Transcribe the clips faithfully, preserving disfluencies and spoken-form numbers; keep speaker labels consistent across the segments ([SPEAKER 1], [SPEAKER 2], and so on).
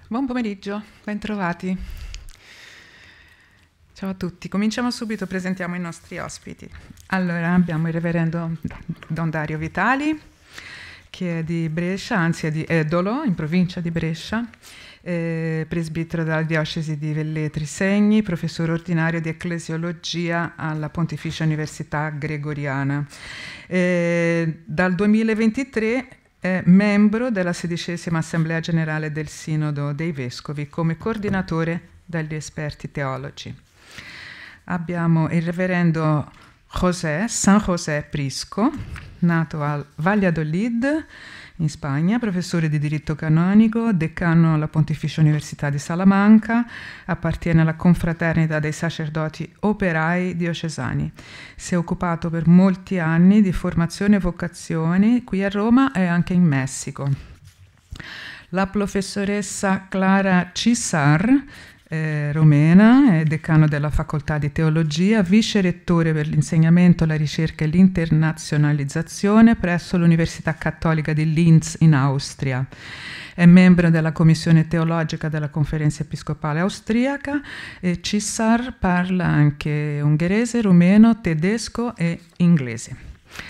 [SPEAKER 1] Buon pomeriggio, bentrovati. Ciao a tutti. Cominciamo subito, presentiamo i nostri ospiti. Allora, abbiamo il reverendo Don Dario Vitali, che è di Brescia, anzi è di Edolo, in provincia di Brescia, eh, presbitero della diocesi di Velletri Segni, professore ordinario di ecclesiologia alla Pontificia Università Gregoriana. Eh, dal duemilaventitré è membro della sedicesima Assemblea Generale del Sinodo dei Vescovi come coordinatore degli esperti teologi. Abbiamo il reverendo José, San José Prisco, nato a Valladolid, in Spagna, professore di diritto canonico, decano alla Pontificia Università di Salamanca, appartiene alla confraternita dei sacerdoti operai diocesani. Si è occupato per molti anni di formazione e vocazioni qui a Roma e anche in Messico. La professoressa Clara Cisar, Eh, romena, è decano della facoltà di teologia, vice rettore per l'insegnamento, la ricerca e l'internazionalizzazione presso l'Università Cattolica di Linz in Austria. È membro della commissione teologica della Conferenza Episcopale Austriaca e Cisar parla anche ungherese, rumeno, tedesco e inglese.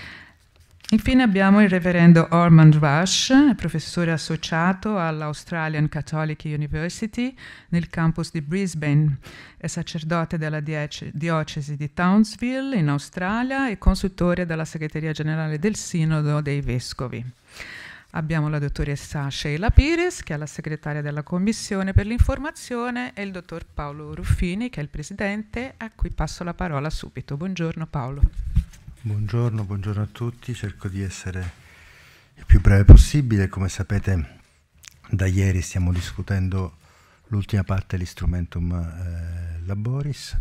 [SPEAKER 1] Infine abbiamo il reverendo Ormond Rush, professore associato all'Australian Catholic University nel campus di Brisbane. È sacerdote della diocesi di Townsville in Australia e consultore della segreteria generale del Sinodo dei Vescovi. Abbiamo la dottoressa Sheila Pires, che è la segretaria della Commissione per l'informazione, e il dottor Paolo Ruffini, che è il presidente, a cui passo la parola subito. Buongiorno Paolo.
[SPEAKER 2] Buongiorno, buongiorno a tutti, cerco di essere il più breve possibile. Come sapete, da ieri stiamo discutendo l'ultima parte dell'Instrumentum eh, Laboris,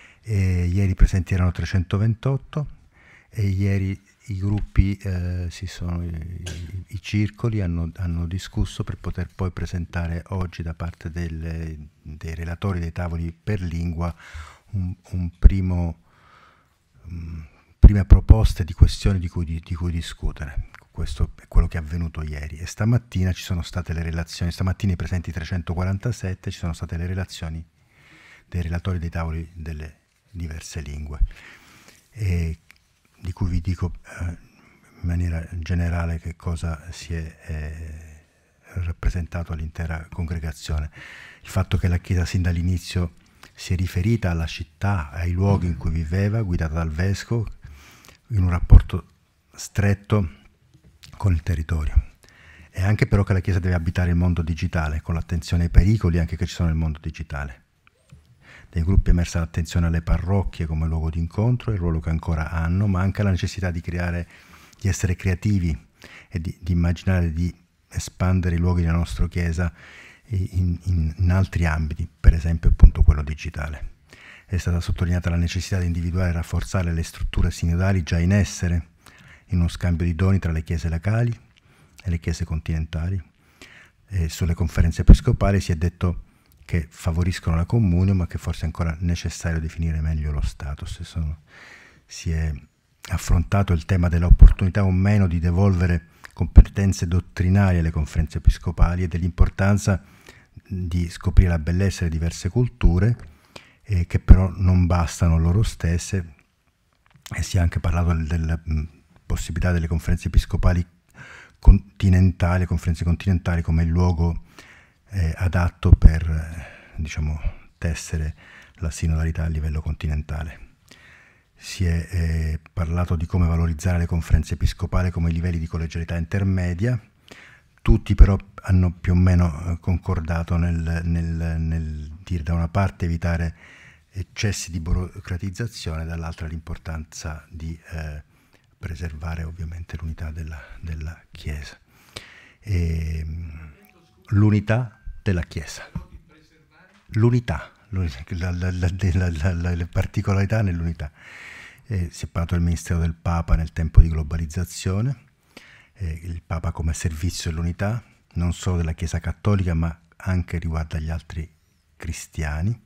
[SPEAKER 2] e ieri presenti erano trecentoventotto e ieri i gruppi, eh, si sono, i, i circoli hanno, hanno discusso per poter poi presentare oggi da parte del, dei relatori dei tavoli per lingua un, un primo... Um, prime proposte di questioni di cui, di, di cui discutere. Questo è quello che è avvenuto ieri, e stamattina ci sono state le relazioni, stamattina i presenti trecentoquarantasette, ci sono state le relazioni dei relatori dei tavoli delle diverse lingue, e di cui vi dico eh, in maniera generale che cosa si è eh, rappresentato all'intera congregazione. Il fatto che la Chiesa sin dall'inizio si è riferita alla città, ai luoghi in cui viveva, guidata dal Vescovo, in un rapporto stretto con il territorio. E anche però che la Chiesa deve abitare il mondo digitale, con l'attenzione ai pericoli anche che ci sono nel mondo digitale. Dai gruppi è emersa l'attenzione alle parrocchie come luogo di incontro, il ruolo che ancora hanno, ma anche la necessità di creare, di essere creativi e di, di immaginare di espandere i luoghi della nostra Chiesa in, in, in altri ambiti, per esempio appunto quello digitale. È stata sottolineata la necessità di individuare e rafforzare le strutture sinodali già in essere, in uno scambio di doni tra le chiese locali e le chiese continentali. E sulle conferenze episcopali si è detto che favoriscono la comunione, ma che forse è ancora necessario definire meglio lo status. Sono, si è affrontato il tema dell'opportunità o meno di devolvere competenze dottrinali alle conferenze episcopali e dell'importanza di scoprire la bellezza delle diverse culture, eh, che però non bastano loro stesse, e si è anche parlato del, della mh, possibilità delle conferenze episcopali continentali, conferenze continentali come il luogo eh, adatto per eh, diciamo, tessere la sinodalità a livello continentale. Si è eh, parlato di come valorizzare le conferenze episcopali come livelli di collegialità intermedia. Tutti però hanno più o meno concordato nel, nel, nel dire da una parte evitare eccessi di burocratizzazione, dall'altra l'importanza di eh, preservare ovviamente l'unità della, della Chiesa. E, l'unità della Chiesa. L'unità, la, la, la, la, la, le particolarità nell'unità. Eh, si è parlato del ministero del Papa nel tempo di globalizzazione, eh, il Papa come servizio dell'unità, non solo della Chiesa cattolica, ma anche riguardo agli altri cristiani,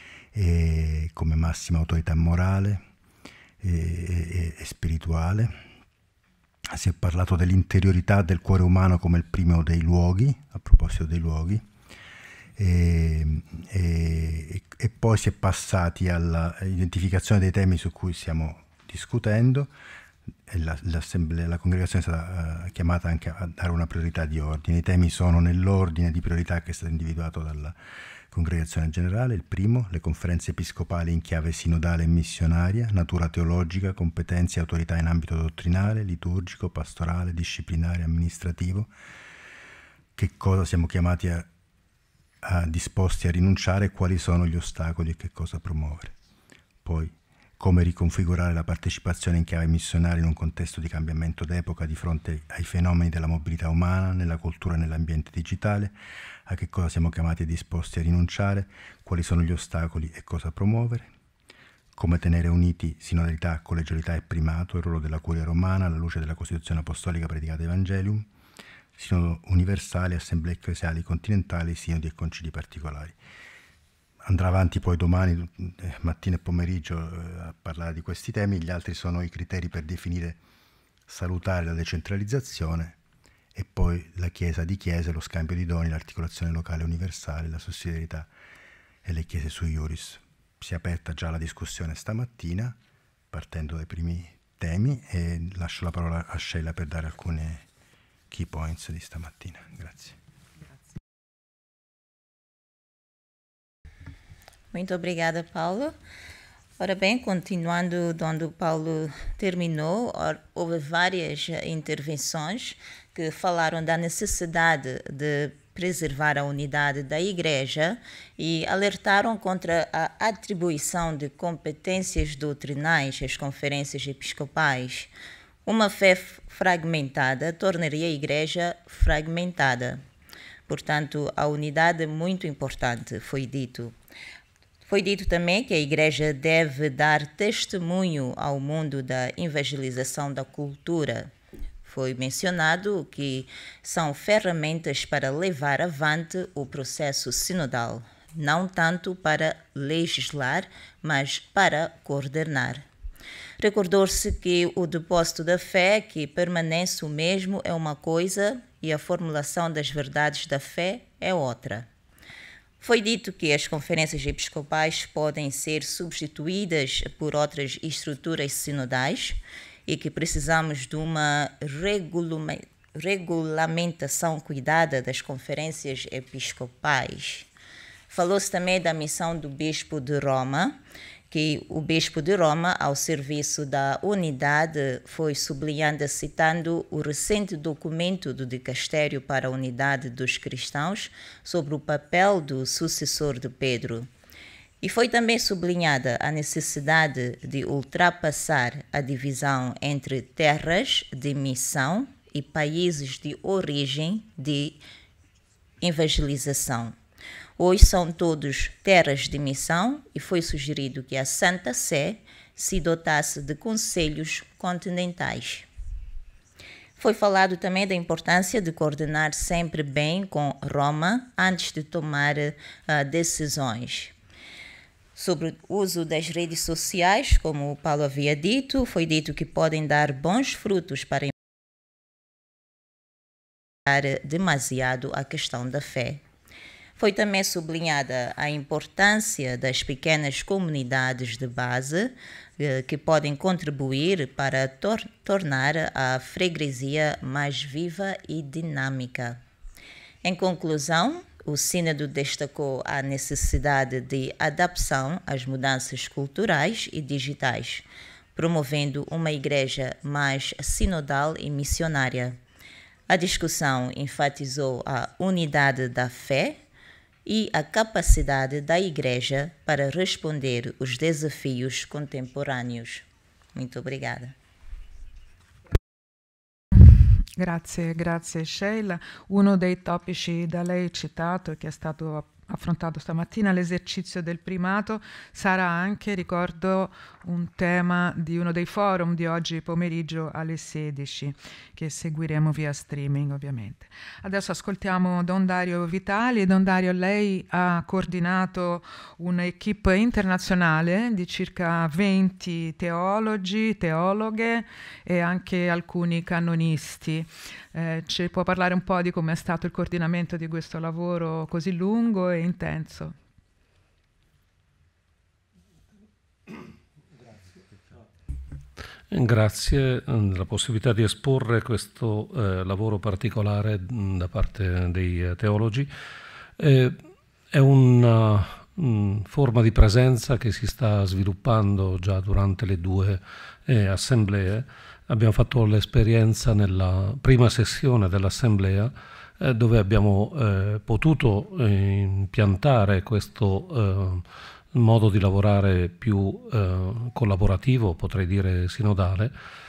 [SPEAKER 2] e come massima autorità morale e, e, e spirituale. Si è parlato dell'interiorità del cuore umano come il primo dei luoghi, a proposito dei luoghi, e, e, e poi si è passati all'identificazione dei temi su cui stiamo discutendo. E la, la congregazione è stata uh, chiamata anche a dare una priorità di ordine. I temi sono nell'ordine di priorità che è stato individuato dalla congregazione generale. Il primo, le conferenze episcopali in chiave sinodale e missionaria, natura teologica, competenze e autorità in ambito dottrinale, liturgico, pastorale, disciplinare, amministrativo. Che cosa siamo chiamati a, a disposti a rinunciare, quali sono gli ostacoli e che cosa promuovere. Poi, come riconfigurare la partecipazione in chiave missionaria in un contesto di cambiamento d'epoca di fronte ai fenomeni della mobilità umana, nella cultura e nell'ambiente digitale, a che cosa siamo chiamati e disposti a rinunciare, quali sono gli ostacoli e cosa promuovere, come tenere uniti sinodalità, collegialità e primato, il ruolo della curia romana alla luce della Costituzione Apostolica predicata Evangelium, sinodo universale, assemblee ecclesiali continentali, sinodi e concili particolari. Andrà avanti poi domani, eh, mattina e pomeriggio, eh, a parlare di questi temi. Gli altri sono i criteri per definire salutare la decentralizzazione e poi la Chiesa di Chiese, lo scambio di doni, l'articolazione locale universale, la sussidiarietà e le Chiese sui iuris. Si è aperta già la discussione stamattina, partendo dai primi temi, e lascio la parola a Sheila per dare alcuni key points di stamattina. Grazie.
[SPEAKER 3] Muito obrigada, Paulo. Ora bem, continuando de onde o Paulo terminou, houve várias intervenções que falaram da necessidade de preservar a unidade da Igreja e alertaram contra a atribuição de competências doutrinais às conferências episcopais. Uma fé fragmentada tornaria a Igreja fragmentada. Portanto, a unidade é muito importante, foi dito. Foi dito também que a Igreja deve dar testemunho ao mundo da evangelização da cultura. Foi mencionado que são ferramentas para levar avante o processo sinodal, não tanto para legislar, mas para coordenar. Recordou-se que o depósito da fé, que permanece o mesmo, é uma coisa e a formulação das verdades da fé é outra. Foi dito que as conferências episcopais podem ser substituídas por outras estruturas sinodais e que precisamos de uma regulamentação cuidada das conferências episcopais. Falou-se também da missão do Bispo de Roma, que o Bispo de Roma, ao serviço da unidade, foi sublinhando, citando o recente documento do Dicastério para a Unidade dos Cristãos sobre o papel do sucessor de Pedro. E foi também sublinhada a necessidade de ultrapassar a divisão entre terras de missão e países de origem de evangelização. Hoje são todos terras de missão e foi sugerido que a Santa Sé se dotasse de conselhos continentais. Foi falado também da importância de coordenar sempre bem com Roma antes de tomar uh, decisões. Sobre o uso das redes sociais, como o Paulo havia dito, foi dito que podem dar bons frutos para demasiado a questão da fé. Foi também sublinhada a importância das pequenas comunidades de base eh, que podem contribuir para tor tornar a freguesia mais viva e dinâmica. Em conclusão, o Sínodo destacou a necessidade de adaptação às mudanças culturais e digitais, promovendo uma igreja mais sinodal e missionária. A discussão enfatizou a unidade da fé e a capacidade da Igreja para responder os desafios contemporâneos. Muito obrigada.
[SPEAKER 1] Grazie, grazie Sheila. Uno dei topici da lei citato, che è stato affrontato stamattina, l'esercizio del primato, sarà anche, ricordo, un tema di uno dei forum di oggi pomeriggio alle sedici, che seguiremo via streaming ovviamente. Adesso ascoltiamo Don Dario Vitali. Don Dario, lei ha coordinato un'equipe internazionale di circa venti teologi, teologhe e anche alcuni canonisti. Eh, ci può parlare un po' di come è stato il coordinamento di questo lavoro così lungo e intenso.
[SPEAKER 4] Grazie della possibilità di esporre questo eh, lavoro particolare mh, da parte dei eh, teologi. Eh, è una mh, forma di presenza che si sta sviluppando già durante le due eh, assemblee. Abbiamo fatto l'esperienza nella prima sessione dell'assemblea eh, dove abbiamo eh, potuto eh, impiantare questo eh, modo di lavorare più eh, collaborativo, potrei dire sinodale,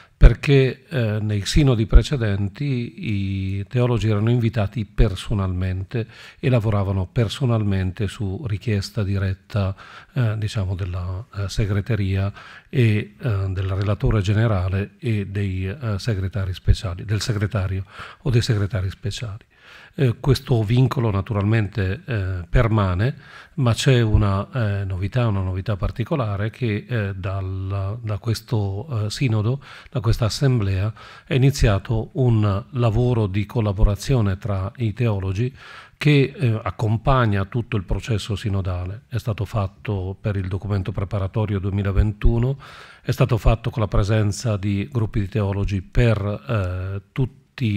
[SPEAKER 4] perché eh, nei sinodi precedenti i teologi erano invitati personalmente e lavoravano personalmente su richiesta diretta eh, diciamo della eh, segreteria e eh, del relatore generale e dei eh, segretari speciali, del segretario o dei segretari speciali. Eh, questo vincolo naturalmente eh, permane, ma c'è una eh, novità, una novità particolare che eh, dal, da questo eh, sinodo, da questa assemblea, è iniziato un lavoro di collaborazione tra i teologi che eh, accompagna tutto il processo sinodale. È stato fatto per il documento preparatorio duemilaventuno, è stato fatto con la presenza di gruppi di teologi per eh, tutti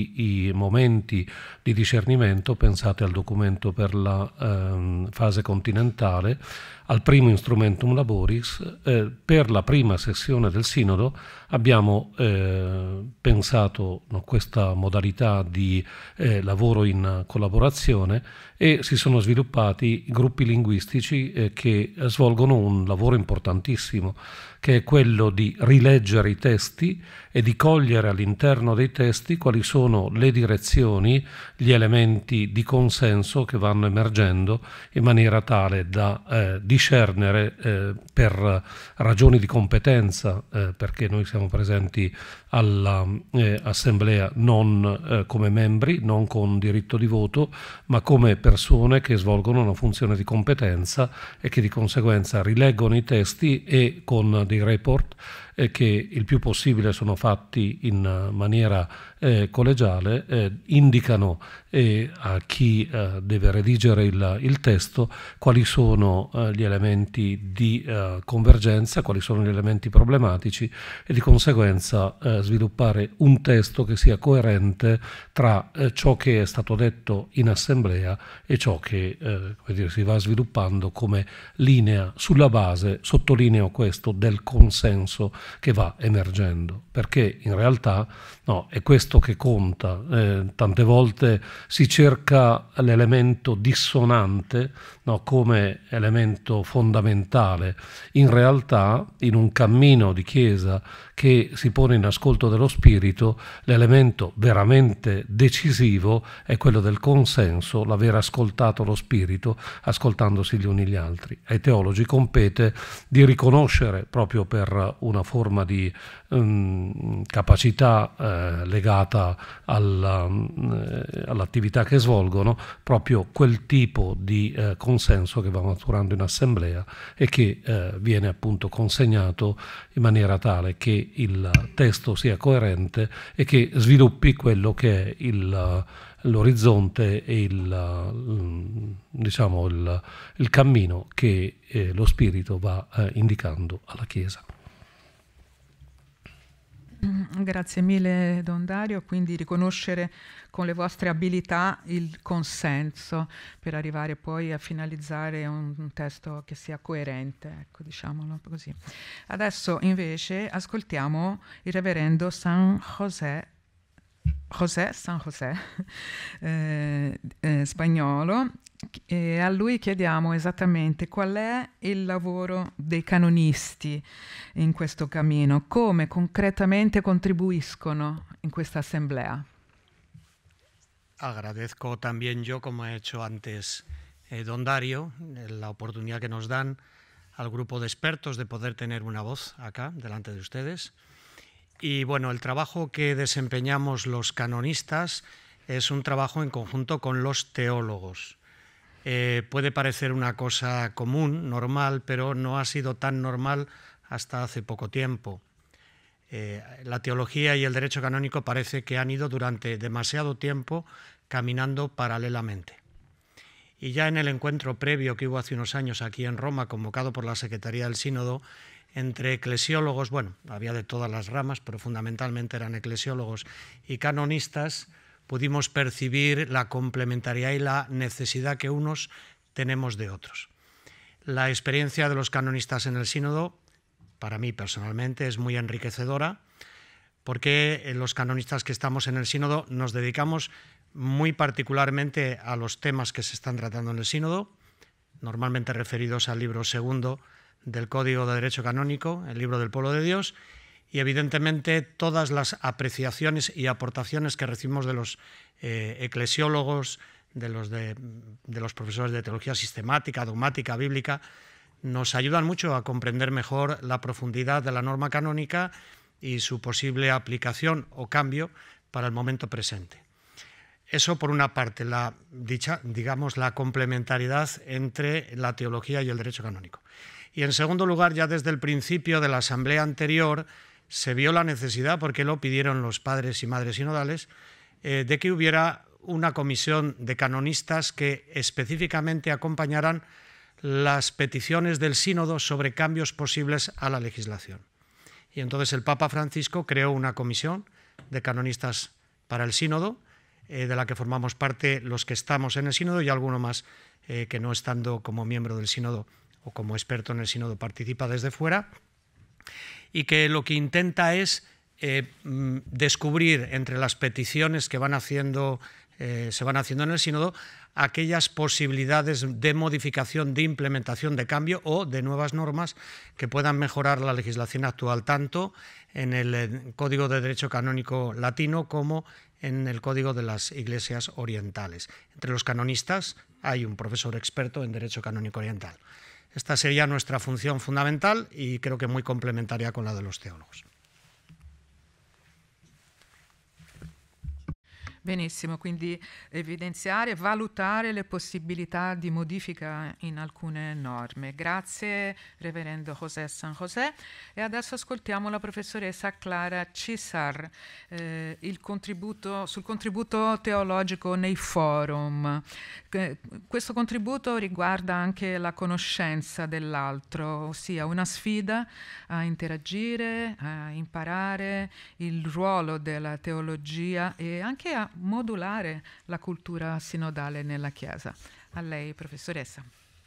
[SPEAKER 4] i momenti di discernimento. Pensate al documento per la eh, fase continentale, al primo Instrumentum Laboris. Eh, per la prima sessione del Sinodo abbiamo eh, pensato no, questa modalità di eh, lavoro in collaborazione e si sono sviluppati gruppi linguistici eh, che svolgono un lavoro importantissimo, che è quello di rileggere i testi e di cogliere all'interno dei testi quali sono le direzioni, gli elementi di consenso che vanno emergendo in maniera tale da eh, discernere eh, per ragioni di competenza, eh, perché noi siamo presenti all'assemblea eh, non eh, come membri, non con diritto di voto, ma come persone che svolgono una funzione di competenza e che di conseguenza rileggono i testi e con dei report eh, che il più possibile sono fatti in maniera eh, collegiale, eh, indicano eh, a chi eh, deve redigere il, il testo quali sono eh, gli elementi di eh, convergenza, quali sono gli elementi problematici e di conseguenza eh, sviluppare un testo che sia coerente tra eh, ciò che è stato detto in assemblea e ciò che eh, come dire, si va sviluppando come linea sulla base, sottolineo questo, del consenso che va emergendo, perché in realtà no, è questo che conta. Eh, tante volte si cerca l'elemento dissonante no, come elemento fondamentale. In realtà, in un cammino di Chiesa che si pone in ascolto dello Spirito, l'elemento veramente decisivo è quello del consenso, l'aver ascoltato lo Spirito, ascoltandosi gli uni gli altri. Ai teologi compete di riconoscere, proprio per una forma di um, capacità eh, legata alla, eh, all'attività che svolgono, proprio quel tipo di eh, consenso che va maturando in assemblea e che eh, viene appunto consegnato in maniera tale che il testo sia coerente e che sviluppi quello che è il, l'orizzonte e il, diciamo, il, il cammino che eh, lo Spirito va eh, indicando alla Chiesa.
[SPEAKER 1] Grazie mille Don Dario, quindi riconoscere con le vostre abilità il consenso per arrivare poi a finalizzare un, un testo che sia coerente, ecco, diciamolo così. Adesso invece ascoltiamo il reverendo San José, José San José, eh, eh, spagnolo, e a lui chiediamo esattamente qual è il lavoro dei canonisti in questo cammino, come concretamente contribuiscono in questa assemblea.
[SPEAKER 5] Agradezco también yo, como ha hecho antes eh, Don Dario, la oportunidad que nos dan al grupo de expertos de poder tener una voz acá delante de ustedes. Y bueno, el trabajo que desempeñamos los canonistas es un trabajo en conjunto con los teólogos. Eh, puede parecer una cosa común, normal, pero no ha sido tan normal hasta hace poco tiempo. Eh, la teología y el derecho canónico parece que han ido durante demasiado tiempo caminando paralelamente. Y ya en el encuentro previo que hubo hace unos años aquí en Roma, convocado por la Secretaría del Sínodo, entre eclesiólogos, bueno, había de todas las ramas, pero fundamentalmente eran eclesiólogos y canonistas, pudimos percibir la complementariedad y la necesidad que unos tenemos de otros. La experiencia de los canonistas en el sínodo, para mí personalmente, es muy enriquecedora, porque los canonistas que estamos en el sínodo nos dedicamos muy particularmente a los temas que se están tratando en el sínodo, normalmente referidos al libro segundo del Código de Derecho Canónico, el libro del pueblo de Dios, y evidentemente todas las apreciaciones y aportaciones que recibimos de los eh, eclesiólogos, de los, de, de los profesores de teología sistemática, dogmática, bíblica, nos ayudan mucho a comprender mejor la profundidad de la norma canónica y su posible aplicación o cambio para el momento presente. Eso por una parte, la, dicha, digamos, la complementariedad entre la teología y el derecho canónico. Y en segundo lugar, ya desde el principio de la asamblea anterior, se vio la necesidad, porque lo pidieron los padres y madres sinodales, eh, de que hubiera una comisión de canonistas que específicamente acompañaran las peticiones del sínodo sobre cambios posibles a la legislación. Y entonces el Papa Francisco creó una comisión de canonistas para el sínodo, eh, de la que formamos parte los que estamos en el sínodo y alguno más eh, que no estando como miembro del sínodo o como experto en el sínodo participa desde fuera, y que lo que intenta es eh, descubrir entre las peticiones que van haciendo, eh, se van haciendo en el sínodo aquellas posibilidades de modificación, de implementación, de cambio o de nuevas normas que puedan mejorar la legislación actual, tanto en el Código de Derecho Canónico latino como en el Código de las Iglesias Orientales. Entre los canonistas hay un profesor experto en Derecho Canónico Oriental. Esta sería nuestra función fundamental y creo que muy complementaria con la de los teólogos.
[SPEAKER 1] Benissimo, quindi evidenziare e valutare le possibilità di modifica in alcune norme. Grazie Reverendo José San José. E adesso ascoltiamo la professoressa Clara Cisar eh, il contributo, sul contributo teologico nei forum. Eh, questo contributo riguarda anche la conoscenza dell'altro, ossia una sfida a interagire, a imparare il ruolo della teologia e anche a modulare la cultura sinodale nella Chiesa. A lei, Professoressa.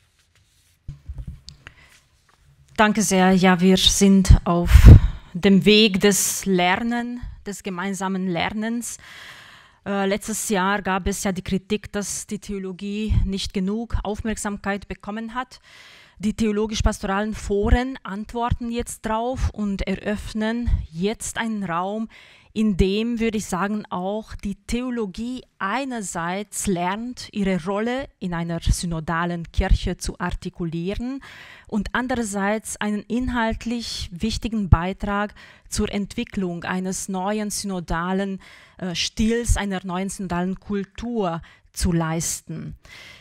[SPEAKER 6] Danke sehr. Ja, wir sind auf dem Weg des Lernen, des gemeinsamen Lernens. Äh, letztes Jahr gab es ja die Kritik, dass die Theologie nicht genug Aufmerksamkeit bekommen hat. Die theologisch-pastoralen Foren antworten jetzt drauf und eröffnen jetzt einen Raum, in dem, würde ich sagen, auch die Theologie einerseits lernt, ihre Rolle in einer synodalen Kirche zu artikulieren und andererseits einen inhaltlich wichtigen Beitrag zur Entwicklung eines neuen synodalen äh, Stils, einer neuen synodalen Kultur zu leisten.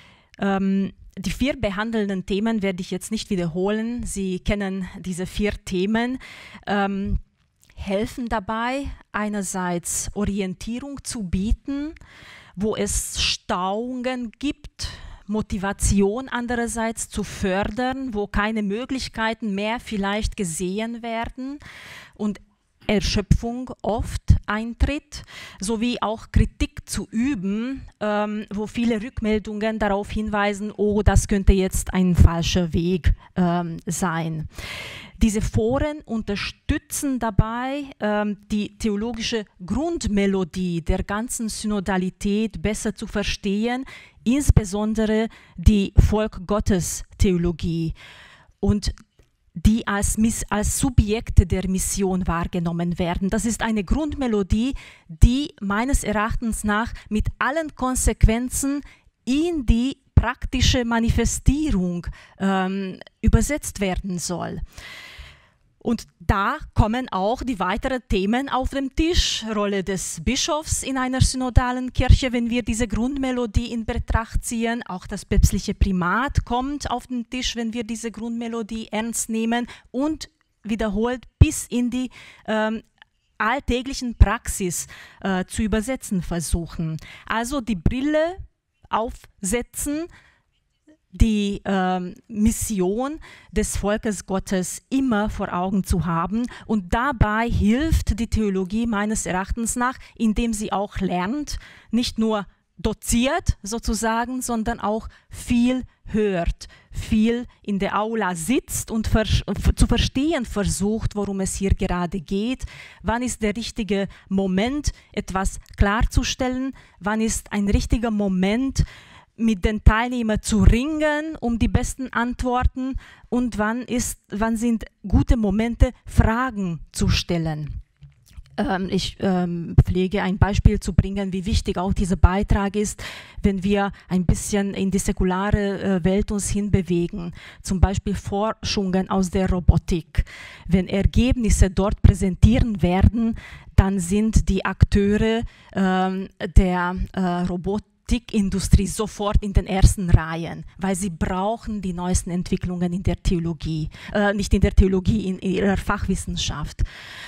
[SPEAKER 6] Ähm, Die vier behandelnden Themen werde ich jetzt nicht wiederholen. Sie kennen diese vier Themen, ähm, helfen dabei, einerseits Orientierung zu bieten, wo es Stauungen gibt, Motivation andererseits zu fördern, wo keine Möglichkeiten mehr vielleicht gesehen werden und Erschöpfung oft eintritt, sowie auch Kritik zu üben, ähm, wo viele Rückmeldungen darauf hinweisen, oh, das könnte jetzt ein falscher Weg ähm, sein. Diese Foren unterstützen dabei, ähm, die theologische Grundmelodie der ganzen Synodalität besser zu verstehen, insbesondere die Volk-Gottes-Theologie. Und die als, als Subjekte der Mission wahrgenommen werden. Das ist eine Grundmelodie, die meines Erachtens nach mit allen Konsequenzen in die praktische Manifestierung ähm, übersetzt werden soll. Und da kommen auch die weiteren Themen auf den Tisch. Rolle des Bischofs in einer synodalen Kirche, wenn wir diese Grundmelodie in Betracht ziehen. Auch das päpstliche Primat kommt auf den Tisch, wenn wir diese Grundmelodie ernst nehmen und wiederholt bis in die ähm, alltäglichen Praxis äh, zu übersetzen versuchen. Also die Brille aufsetzen, die ähm, Mission des Volkes Gottes immer vor Augen zu haben. Und dabei hilft die Theologie meines Erachtens nach, indem sie auch lernt, nicht nur doziert sozusagen, sondern auch viel hört, viel in der Aula sitzt und vers- zu verstehen versucht, worum es hier gerade geht. Wann ist der richtige Moment, etwas klarzustellen? Wann ist ein richtiger Moment, mit den Teilnehmern zu ringen um die besten Antworten? Und wann, ist, wann sind gute Momente, Fragen zu stellen? Ähm, ich ähm, pflege ein Beispiel zu bringen, wie wichtig auch dieser Beitrag ist, wenn wir ein bisschen in die säkulare äh, Welt uns hinbewegen. Zum Beispiel Forschungen aus der Robotik. Wenn Ergebnisse dort präsentieren werden, dann sind die Akteure ähm, der äh, Robotikindustrie sofort in den ersten Reihen, weil sie brauchen die neuesten Entwicklungen in der Theologie, äh, nicht in der Theologie, in ihrer Fachwissenschaft.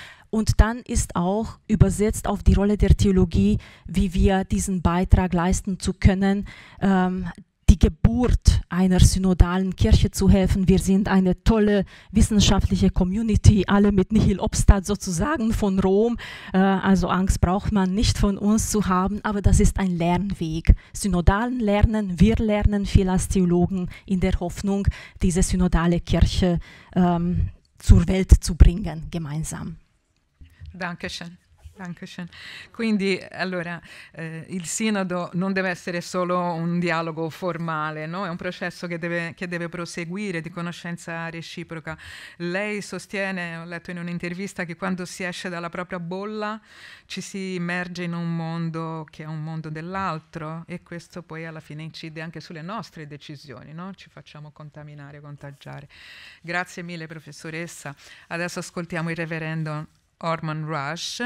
[SPEAKER 6] Und dann ist auch übersetzt auf die Rolle der Theologie, wie wir diesen Beitrag leisten zu können, ähm, die Geburt einer synodalen Kirche zu helfen. Wir sind eine tolle wissenschaftliche Community, alle mit Nihil obstat sozusagen von Rom. Äh, also Angst braucht man nicht von uns zu haben, aber das ist ein Lernweg. Synodalen Lernen, wir lernen viel als Theologen in der Hoffnung, diese synodale Kirche ähm, zur Welt zu bringen, gemeinsam.
[SPEAKER 1] Dankeschön. Dankeschön. Quindi allora eh, il sinodo non deve essere solo un dialogo formale, no? È un processo che deve, che deve proseguire di conoscenza reciproca. Lei sostiene, ho letto in un'intervista, che quando si esce dalla propria bolla ci si immerge in un mondo che è un mondo dell'altro, e questo poi alla fine incide anche sulle nostre decisioni, no? Ci facciamo contaminare, contagiare. Grazie mille professoressa. Adesso ascoltiamo il reverendo Orman Rush.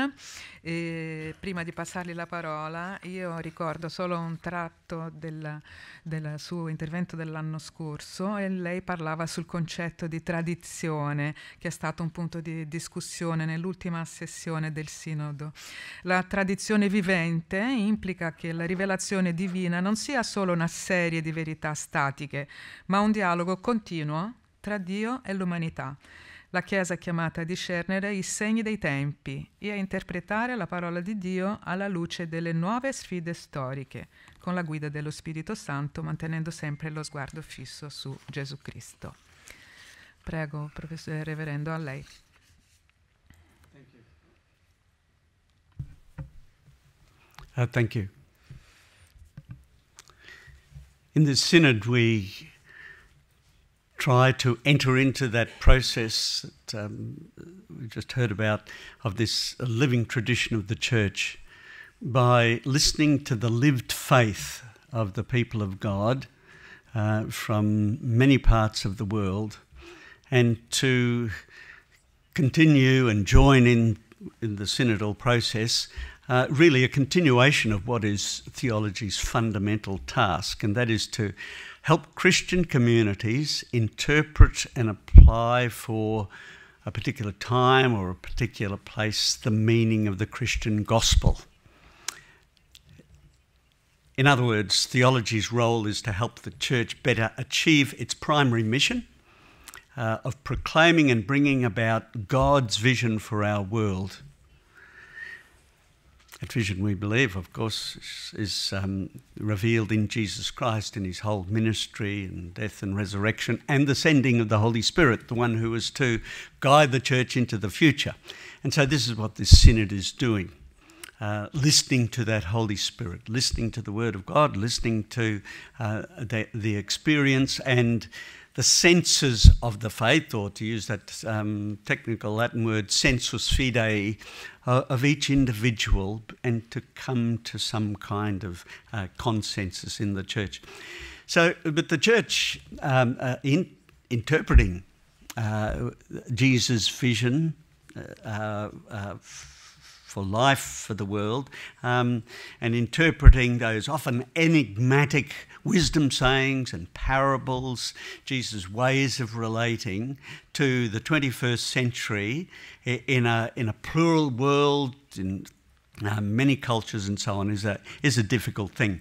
[SPEAKER 1] E prima di passargli la parola, io ricordo solo un tratto del, del suo intervento dell'anno scorso, e lei parlava sul concetto di tradizione, che è stato un punto di discussione nell'ultima sessione del Sinodo. La tradizione vivente implica che la rivelazione divina non sia solo una serie di verità statiche, ma un dialogo continuo tra Dio e l'umanità. La Chiesa è chiamata a discernere i segni dei tempi e a interpretare la parola di Dio alla luce delle nuove sfide storiche, con la guida dello Spirito Santo, mantenendo sempre lo sguardo fisso su Gesù Cristo. Prego, professore Reverendo, a lei.
[SPEAKER 7] Thank you. Uh, thank you. In the Synod, we try to enter into that process that um, we just heard about, of this living tradition of the Church, by listening to the lived faith of the people of God uh, from many parts of the world, and to continue and join in, in the synodal process, uh, really a continuation of what is theology's fundamental task, and that is to help Christian communities interpret and apply for a particular time or a particular place the meaning of the Christian gospel. In other words, theology's role is to help the Church better achieve its primary mission uh, of proclaiming and bringing about God's vision for our world. That vision, we believe, of course, is, is um, revealed in Jesus Christ, in his whole ministry and death and resurrection, and the sending of the Holy Spirit, the one who is to guide the Church into the future. And so this is what this Synod is doing, uh, listening to that Holy Spirit, listening to the Word of God, listening to uh, the, the experience and the senses of the faith, or to use that um, technical Latin word, sensus fidei, uh, of each individual, and to come to some kind of uh, consensus in the Church. So, but the Church, um, uh, in interpreting uh, Jesus' vision uh, uh, for life, for the world, um, and interpreting those often enigmatic wisdom sayings and parables, Jesus' ways of relating to the twenty-first century in a in a plural world, in uh, many cultures and so on, is a is a difficult thing.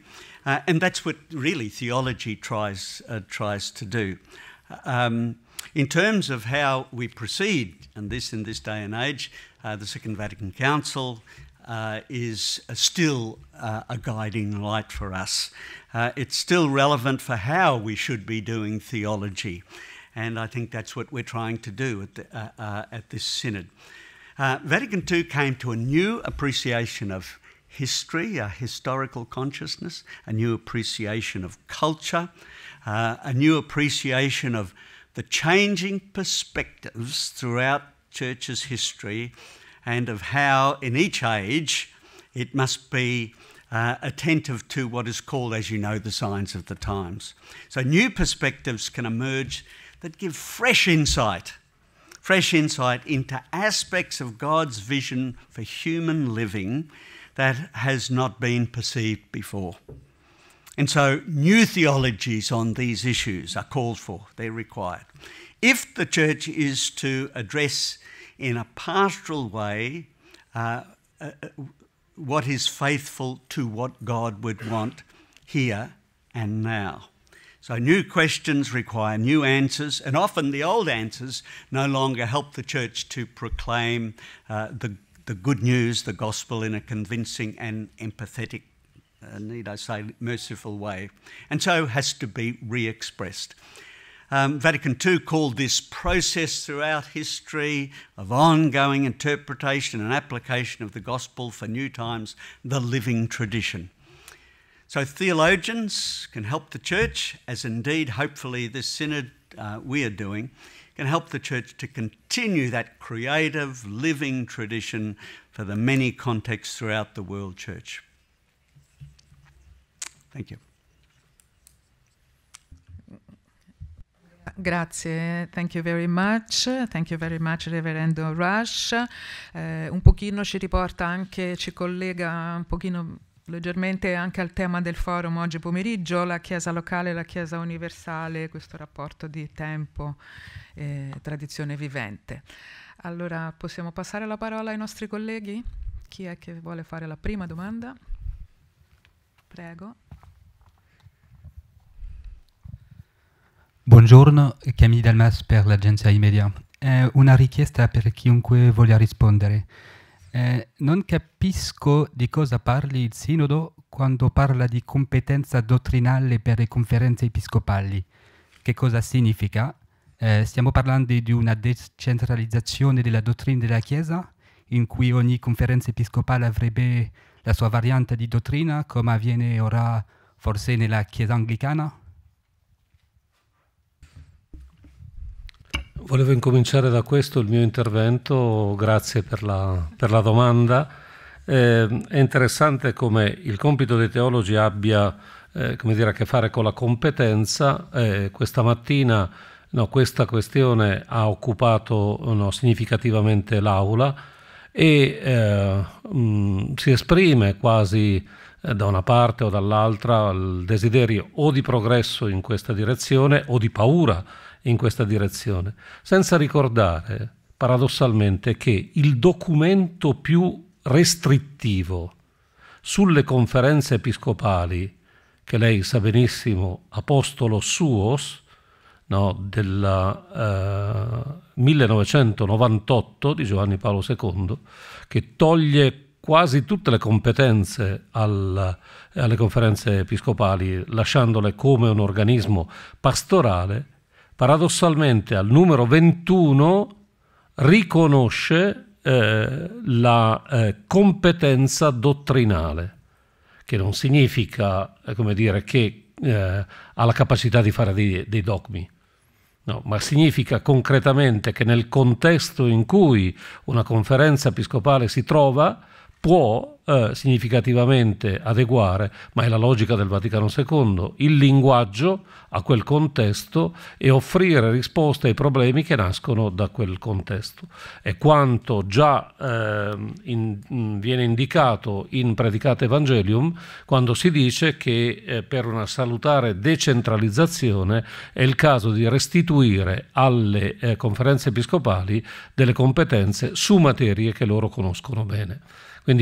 [SPEAKER 7] Uh, and that's what really theology tries, uh, tries to do. Um, in terms of how we proceed, and this in this day and age, uh, the Second Vatican Council uh, is uh, still uh, a guiding light for us. Uh, it's still relevant for how we should be doing theology. And I think that's what we're trying to do at, the, uh, uh, at this synod. Uh, Vatican Two came to a new appreciation of history, a historical consciousness, a new appreciation of culture, uh, a new appreciation of the changing perspectives throughout Church's history, and of how in each age it must be uh, attentive to what is called, as you know, the signs of the times. So new perspectives can emerge that give fresh insight, fresh insight into aspects of God's vision for human living that has not been perceived before. And so new theologies on these issues are called for, they're required. If the Church is to address in a pastoral way uh, uh, what is faithful to what God would want here and now. So new questions require new answers, and often the old answers no longer help the Church to proclaim uh, the, the good news, the gospel, in a convincing and empathetic, uh, need I say, merciful way, and so has to be re-expressed. Um, Vatican Two called this process throughout history of ongoing interpretation and application of the gospel for new times, the living tradition. So theologians can help the Church, as indeed hopefully this synod uh, we are doing, can help the Church to continue that creative, living tradition for the many contexts throughout the world Church. Thank you.
[SPEAKER 1] Grazie, thank you very much, thank you very much Reverendo Rush. Eh, un pochino ci riporta anche, ci collega un pochino leggermente anche al tema del forum oggi pomeriggio, la Chiesa locale e la Chiesa universale, questo rapporto di tempo e tradizione vivente. Allora possiamo passare la parola ai nostri colleghi? Chi è che vuole fare la prima domanda? Prego.
[SPEAKER 8] Buongiorno, Camille Dalmas per l'agenzia I-Media. È una richiesta per chiunque voglia rispondere. Eh, non capisco di cosa parli il Sinodo quando parla di competenza dottrinale per le conferenze episcopali. Che cosa significa? Eh, stiamo parlando di una decentralizzazione della dottrina della Chiesa, in cui ogni conferenza episcopale avrebbe la sua variante di dottrina, come avviene ora forse nella Chiesa anglicana?
[SPEAKER 4] Volevo incominciare da questo il mio intervento, grazie per la, per la domanda. Eh, è interessante come il compito dei teologi abbia eh, come dire, a che fare con la competenza. Eh, questa mattina no, questa questione ha occupato no, significativamente l'Aula e eh, mh, si esprime quasi eh, da una parte o dall'altra il desiderio o di progresso in questa direzione o di paura in questa direzione, senza ricordare paradossalmente che il documento più restrittivo sulle conferenze episcopali, che lei sa benissimo, Apostolo Suos, no, del eh, millenovecentonovantotto di Giovanni Paolo secondo, che toglie quasi tutte le competenze al, alle conferenze episcopali, lasciandole come un organismo pastorale, paradossalmente al numero ventuno riconosce eh, la eh, competenza dottrinale, che non significa eh, come dire, che eh, ha la capacità di fare dei, dei dogmi, no, ma significa concretamente che nel contesto in cui una conferenza episcopale si trova può eh, significativamente adeguare, ma è la logica del Vaticano secondo, il linguaggio a quel contesto e offrire risposte ai problemi che nascono da quel contesto. È quanto già eh, in, viene indicato in Predicate Evangelium quando si dice che eh, per una salutare decentralizzazione è il caso di restituire alle eh, conferenze episcopali delle competenze su materie che loro conoscono bene. Quindi è un'indicazione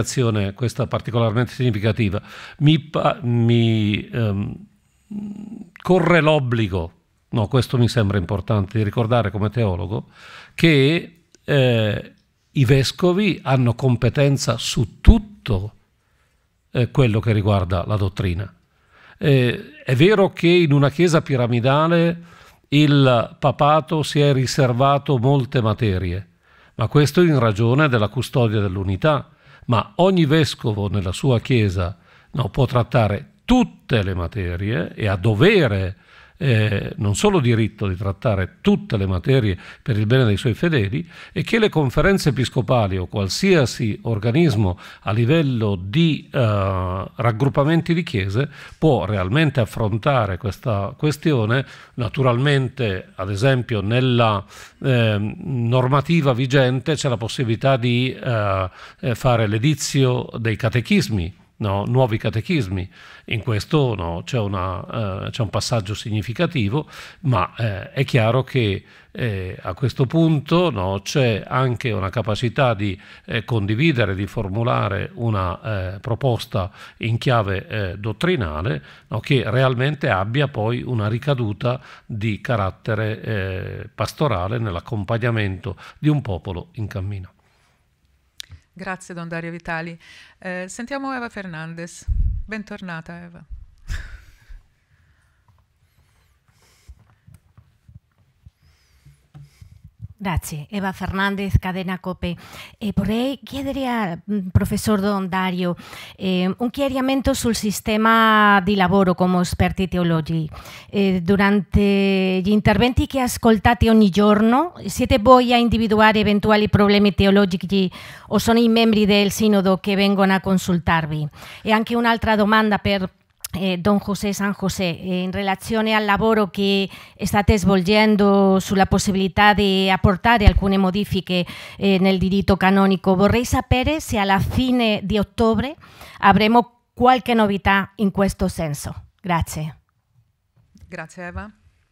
[SPEAKER 4] indicazione, questa particolarmente significativa. Mi, mi ehm, corre l'obbligo, no, questo mi sembra importante, di ricordare come teologo, che eh, i vescovi hanno competenza su tutto eh, quello che riguarda la dottrina. Eh, è vero che in una chiesa piramidale il papato si è riservato molte materie, ma questo in ragione della custodia dell'unità. Ma ogni vescovo nella sua chiesa no, può trattare tutte le materie e ha dovere, eh, non solo diritto di trattare tutte le materie per il bene dei suoi fedeli, e che le conferenze episcopali o qualsiasi organismo a livello di eh, raggruppamenti di chiese può realmente affrontare questa questione. Naturalmente, ad esempio, nella eh, normativa vigente c'è la possibilità di eh, fare l'edizio dei catechismi, no, nuovi catechismi. In questo no, c'è, una, eh, c'è un passaggio significativo, ma eh, è chiaro che eh, a questo punto no, c'è anche una capacità di eh, condividere, di formulare una eh, proposta in chiave eh, dottrinale no, che realmente abbia poi una ricaduta di carattere eh, pastorale nell'accompagnamento di un popolo in cammino.
[SPEAKER 1] Grazie Don Dario Vitali. Eh, sentiamo Eva Fernandez. Bentornata Eva.
[SPEAKER 9] Grazie, Eva Fernandez, Cadena Cope. E vorrei chiedere al professor Don Dario eh, un chiarimento sul sistema di lavoro come esperti teologi. Eh, durante gli interventi che ascoltate ogni giorno, siete voi a individuare eventuali problemi teologici o sono i membri del Sinodo che vengono a consultarvi? E anche un'altra domanda per Eh, Don José San José, eh, in relazione al lavoro che state svolgendo sulla possibilità di apportare alcune modifiche eh, nel diritto canonico, vorrei sapere se alla fine di ottobre avremo qualche novità in questo senso. Grazie.
[SPEAKER 1] Grazie Eva.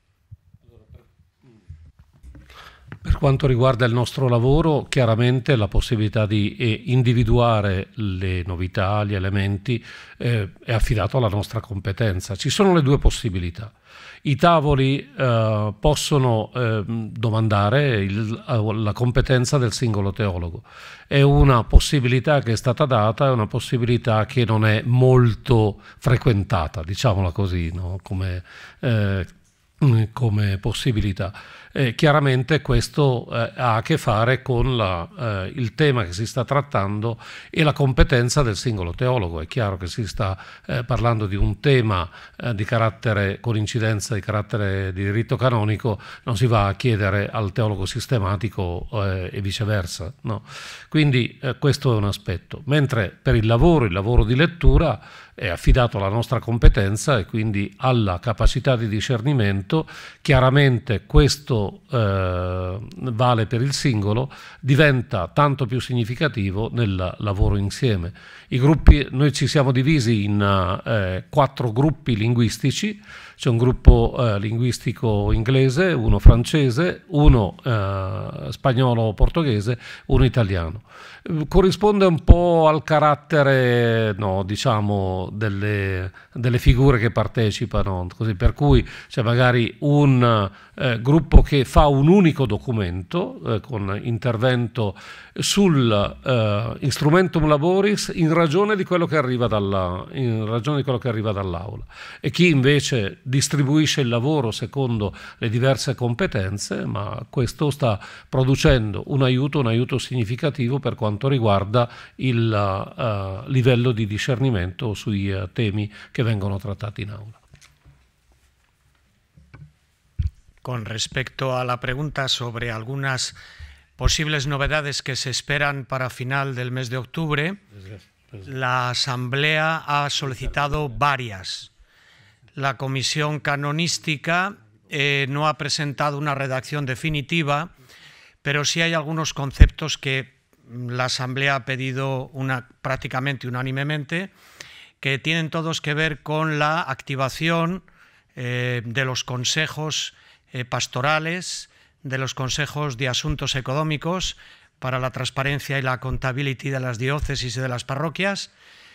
[SPEAKER 4] Per quanto riguarda il nostro lavoro, chiaramente la possibilità di eh, individuare le novità, gli elementi, eh, è affidato alla nostra competenza. Ci sono le due possibilità. I tavoli eh, possono eh, domandare il, la competenza del singolo teologo. È una possibilità che è stata data, è una possibilità che non è molto frequentata, diciamola così, no? come, eh, come possibilità. Eh, chiaramente questo eh, ha a che fare con la, eh, il tema che si sta trattando e la competenza del singolo teologo. È chiaro che si sta eh, parlando di un tema eh, di carattere, con incidenza di carattere di diritto canonico, non si va a chiedere al teologo sistematico eh, e viceversa. No? Quindi eh, questo è un aspetto. Mentre per il lavoro, il lavoro di lettura, è affidato alla nostra competenza e quindi alla capacità di discernimento. Chiaramente questo eh, vale per il singolo, diventa tanto più significativo nel lavoro insieme. I gruppi, noi ci siamo divisi in eh, quattro gruppi linguistici. C'è un gruppo eh, linguistico inglese, uno francese, uno eh, spagnolo-portoghese, uno italiano. Corrisponde un po' al carattere, no, diciamo, delle, delle figure che partecipano, così, per cui c'è magari un eh, gruppo che fa un unico documento eh, con intervento sul eh, instrumentum laboris in ragione di quello che arriva dalla, in ragione di quello che arriva dall'aula, e chi invece distribuisce il lavoro secondo le diverse competenze, ma questo sta producendo un aiuto, un aiuto significativo per quanto riguarda il uh, livello di discernimento sui uh, temi che vengono trattati in aula.
[SPEAKER 5] Con respecto a la pregunta sobre algunas posibles novedades que se esperan para final del mes de octubre, la Asamblea ha solicitado varias. La Comisión Canonística eh, no ha presentado una redacción definitiva, pero sí hay algunos conceptos que la Asamblea ha pedido una, prácticamente unánimemente, que tienen todos que ver con la activación eh, de los consejos eh, pastorales, de los consejos de asuntos económicos, para la transparencia y la accountability de las diócesis y de las parroquias,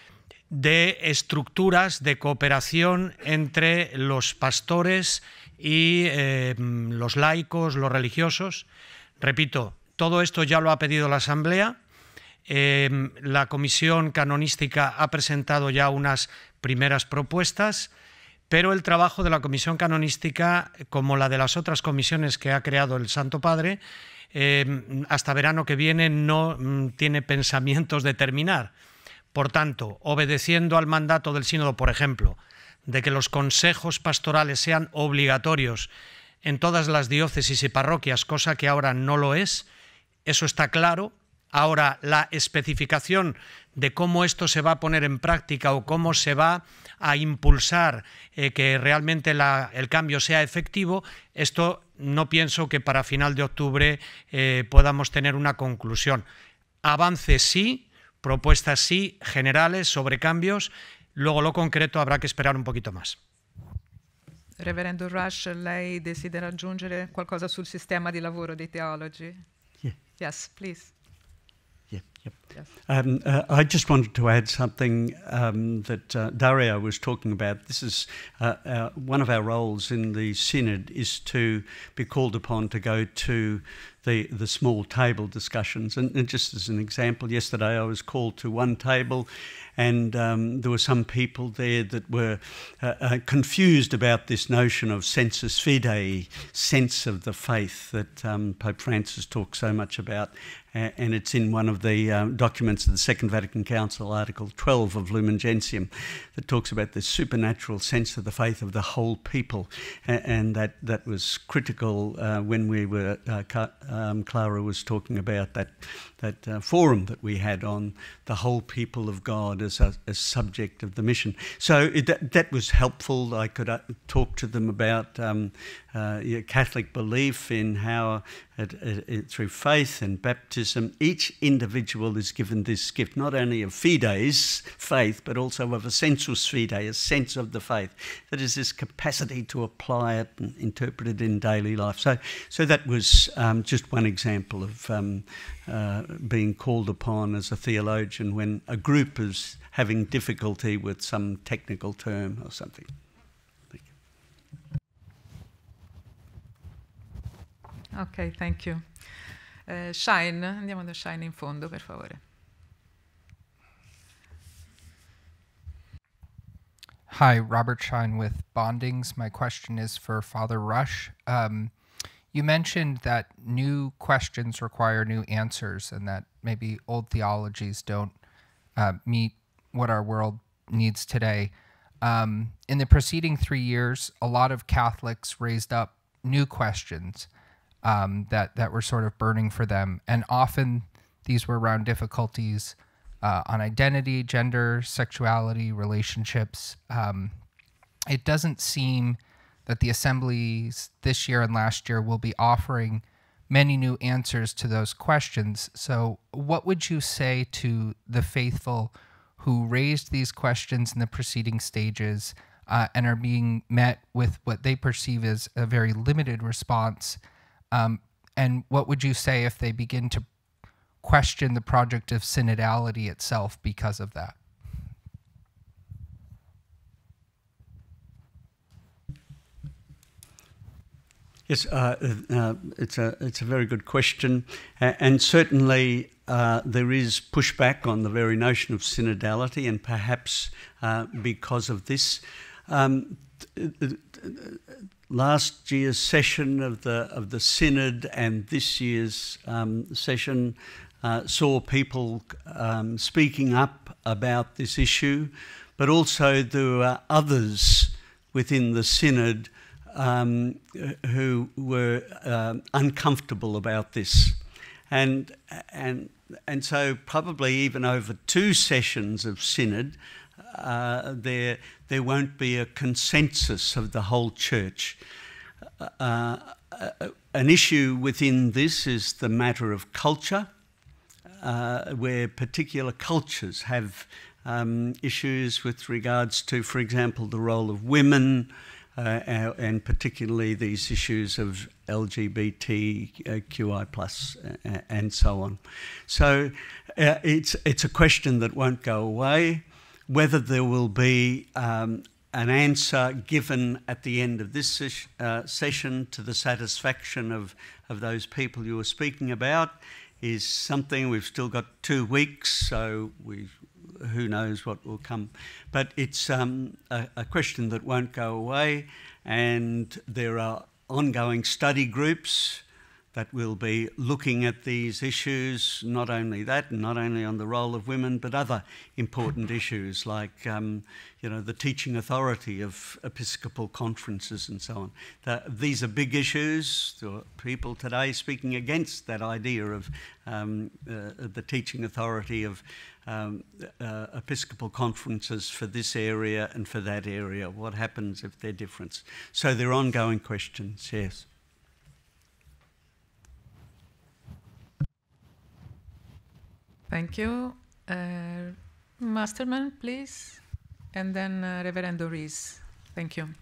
[SPEAKER 5] de estructuras de cooperación entre los pastores y eh, los laicos, los religiosos. Repito, todo esto ya lo ha pedido la Asamblea. Eh, la Comisión Canonística ha presentado ya unas primeras propuestas, pero el trabajo de la Comisión Canonística, como la de las otras comisiones que ha creado el Santo Padre, eh, hasta verano que viene no mm, tiene pensamientos de terminar. Por tanto, obedeciendo al mandato del Sínodo, por ejemplo, de que los consejos pastorales sean obligatorios en todas las diócesis y parroquias, cosa que ahora no lo es, eso está claro. Ahora, la especificación de cómo esto se va a poner en práctica o cómo se va a impulsar eh, que realmente la, el cambio sea efectivo, esto no pienso que para final de octubre eh, podamos tener una conclusión. Avance sí, propuestas sí, generales sobre cambios, luego lo concreto habrá que esperar un poquito más.
[SPEAKER 1] Reverendo Rush, lei desidera aggiungere qualcosa sul sistema di lavoro dei teologi?
[SPEAKER 7] Yeah.
[SPEAKER 1] Yes, please.
[SPEAKER 7] Yeah, yep.
[SPEAKER 1] Yes.
[SPEAKER 7] Um, uh, I just wanted to add something um, that uh, Dario was talking about. This is uh, uh, one of our roles in the Synod is to be called upon to go to the, the small table discussions. And, and just as an example, yesterday I was called to one table and um, there were some people there that were uh, uh, confused about this notion of sensus fidei, sense of the faith that um, Pope Francis talks so much about. Uh, and it's in one of the um, documents of the Second Vatican Council, Article twelve of Lumen Gentium, that talks about the supernatural sense of the faith of the whole people. Uh, and that, that was critical uh, when we were, uh, um, Clara was talking about that, that uh, forum that we had on the whole people of God as a as subject of the mission. So it, that, that was helpful. I could uh, talk to them about um, uh, Catholic belief in how it, it, it, through faith and baptism, each individual is given this gift, not only of fides, faith, but also of a sensus fidei, a sense of the faith. That is this capacity to apply it and interpret it in daily life. So, so that was um, just one example of um, uh, being called upon as a theologian when a group is having difficulty with some technical term or something. Thank you.
[SPEAKER 1] Ok, thank you. Uh, Shine, andiamo da Shine in fondo, per favore.
[SPEAKER 10] Hi, Robert Shine with Bondings. My question is for Father Rush. Um, you mentioned that new questions require new answers and that maybe old theologies don't uh, meet what our world needs today. Um, in the preceding three years, a lot of Catholics raised up new questions um, that, that were sort of burning for them. And often these were around difficulties uh, on identity, gender, sexuality, relationships. Um, it doesn't seem that the assemblies this year and last year will be offering many new answers to those questions. So what would you say to the faithful who raised these questions in the preceding stages uh, and are being met with what they perceive as a very limited response? Um, and what would you say if they begin to question the project of synodality itself because of that?
[SPEAKER 7] Yes, uh, uh, it's a it's a very good question, uh, and certainly uh, there is pushback on the very notion of synodality, and perhaps uh, because of this, um, last year's session of the of the synod and this year's um, session uh, saw people um, speaking up about this issue, but also there were others within the synod Um, who were um, uncomfortable about this, and and and so probably even over two sessions of synod, uh, there there won't be a consensus of the whole church. Uh, an issue within this is the matter of culture, uh, where particular cultures have um, issues with regards to, for example, the role of women. uh, and particularly these issues of L G B T Q I plus uh, and so on. So uh, it's, it's a question that won't go away. Whether there will be um, an answer given at the end of this ses uh, session to the satisfaction of, of those people you were speaking about is something. We've still got two weeks, so we, who knows what will come. But it's um, a, a question that won't go away, and there are ongoing study groups that will be looking at these issues, not only that, and not only on the role of women, but other important issues like um, you know, the teaching authority of Episcopal conferences and so on. The, these are big issues. There are people today speaking against that idea of um, uh, the teaching authority of um, uh, Episcopal conferences for this area and for that area. What happens if they're different? So they're ongoing questions, yes.
[SPEAKER 1] Thank you. Uh, Masterman, please. And then uh, Reverend Rees. Thank you.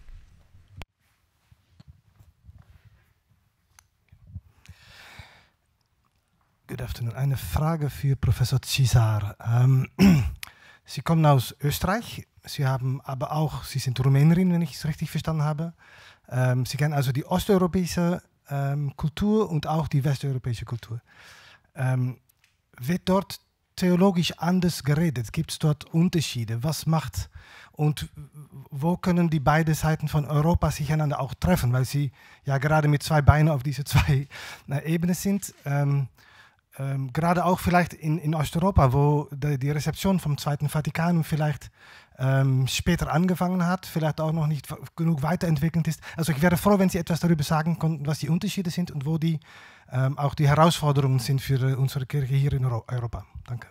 [SPEAKER 11] Good afternoon. Eine Frage für Professor Cesar. Ähm, Sie kommen aus Österreich. Sie haben aber auch, Sie sind Rumänerin, wenn ich es richtig verstanden habe. Ähm, Sie kennen also die osteuropäische ähm, Kultur und auch die westeuropäische Kultur. Ähm, wird dort theologisch anders geredet? Gibt es dort Unterschiede? Was macht und wo können die beiden Seiten von Europa sich einander auch treffen? Weil sie ja gerade mit zwei Beinen auf diese zwei äh, Ebenen sind. Ähm, ähm, gerade auch vielleicht in, in Osteuropa, wo die, die Rezeption vom Zweiten Vatikan vielleicht ähm, später angefangen hat, vielleicht auch noch nicht genug weiterentwickelt ist. Also ich wäre froh, wenn Sie etwas darüber sagen konnten, was die Unterschiede sind und wo die ähm, auch die Herausforderungen sind für äh, unsere Kirche hier in Euro Europa. Danke.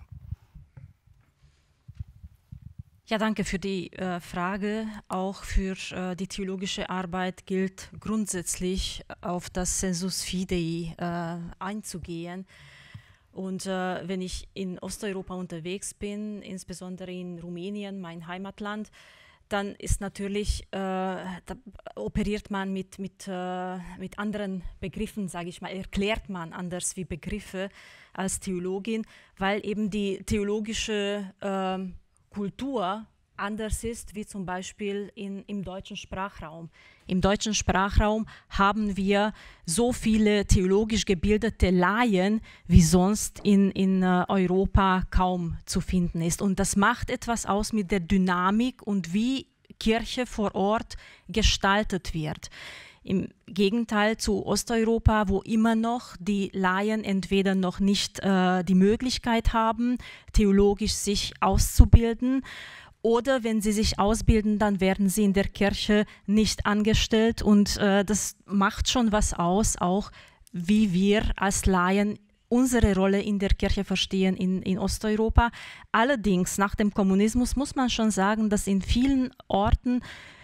[SPEAKER 6] Ja, danke für die äh, Frage. Auch für äh, die theologische Arbeit gilt grundsätzlich auf das Sensus Fidei äh, einzugehen. Und äh, wenn ich in Osteuropa unterwegs bin, insbesondere in Rumänien, mein Heimatland, dann ist natürlich, äh, da operiert man mit, mit, äh, mit anderen Begriffen, sage ich mal, erklärt man anders wie Begriffe als Theologin, weil eben die theologische äh, Kultur anders ist, wie zum Beispiel in, im deutschen Sprachraum. Im deutschen Sprachraum haben wir so viele theologisch gebildete Laien, wie sonst in, in Europa kaum zu finden ist. Und das macht etwas aus mit der Dynamik und wie Kirche vor Ort gestaltet wird. Im Gegenteil zu Osteuropa, wo immer noch die Laien entweder noch nicht äh, die Möglichkeit haben, theologisch sich auszubilden, oder wenn sie sich ausbilden, dann werden sie in der Kirche nicht angestellt. Und äh, das macht schon was aus, auch wie wir als Laien unsere Rolle in der Kirche verstehen in, in Osteuropa. Allerdings, nach dem Kommunismus muss man schon sagen, dass in vielen Orten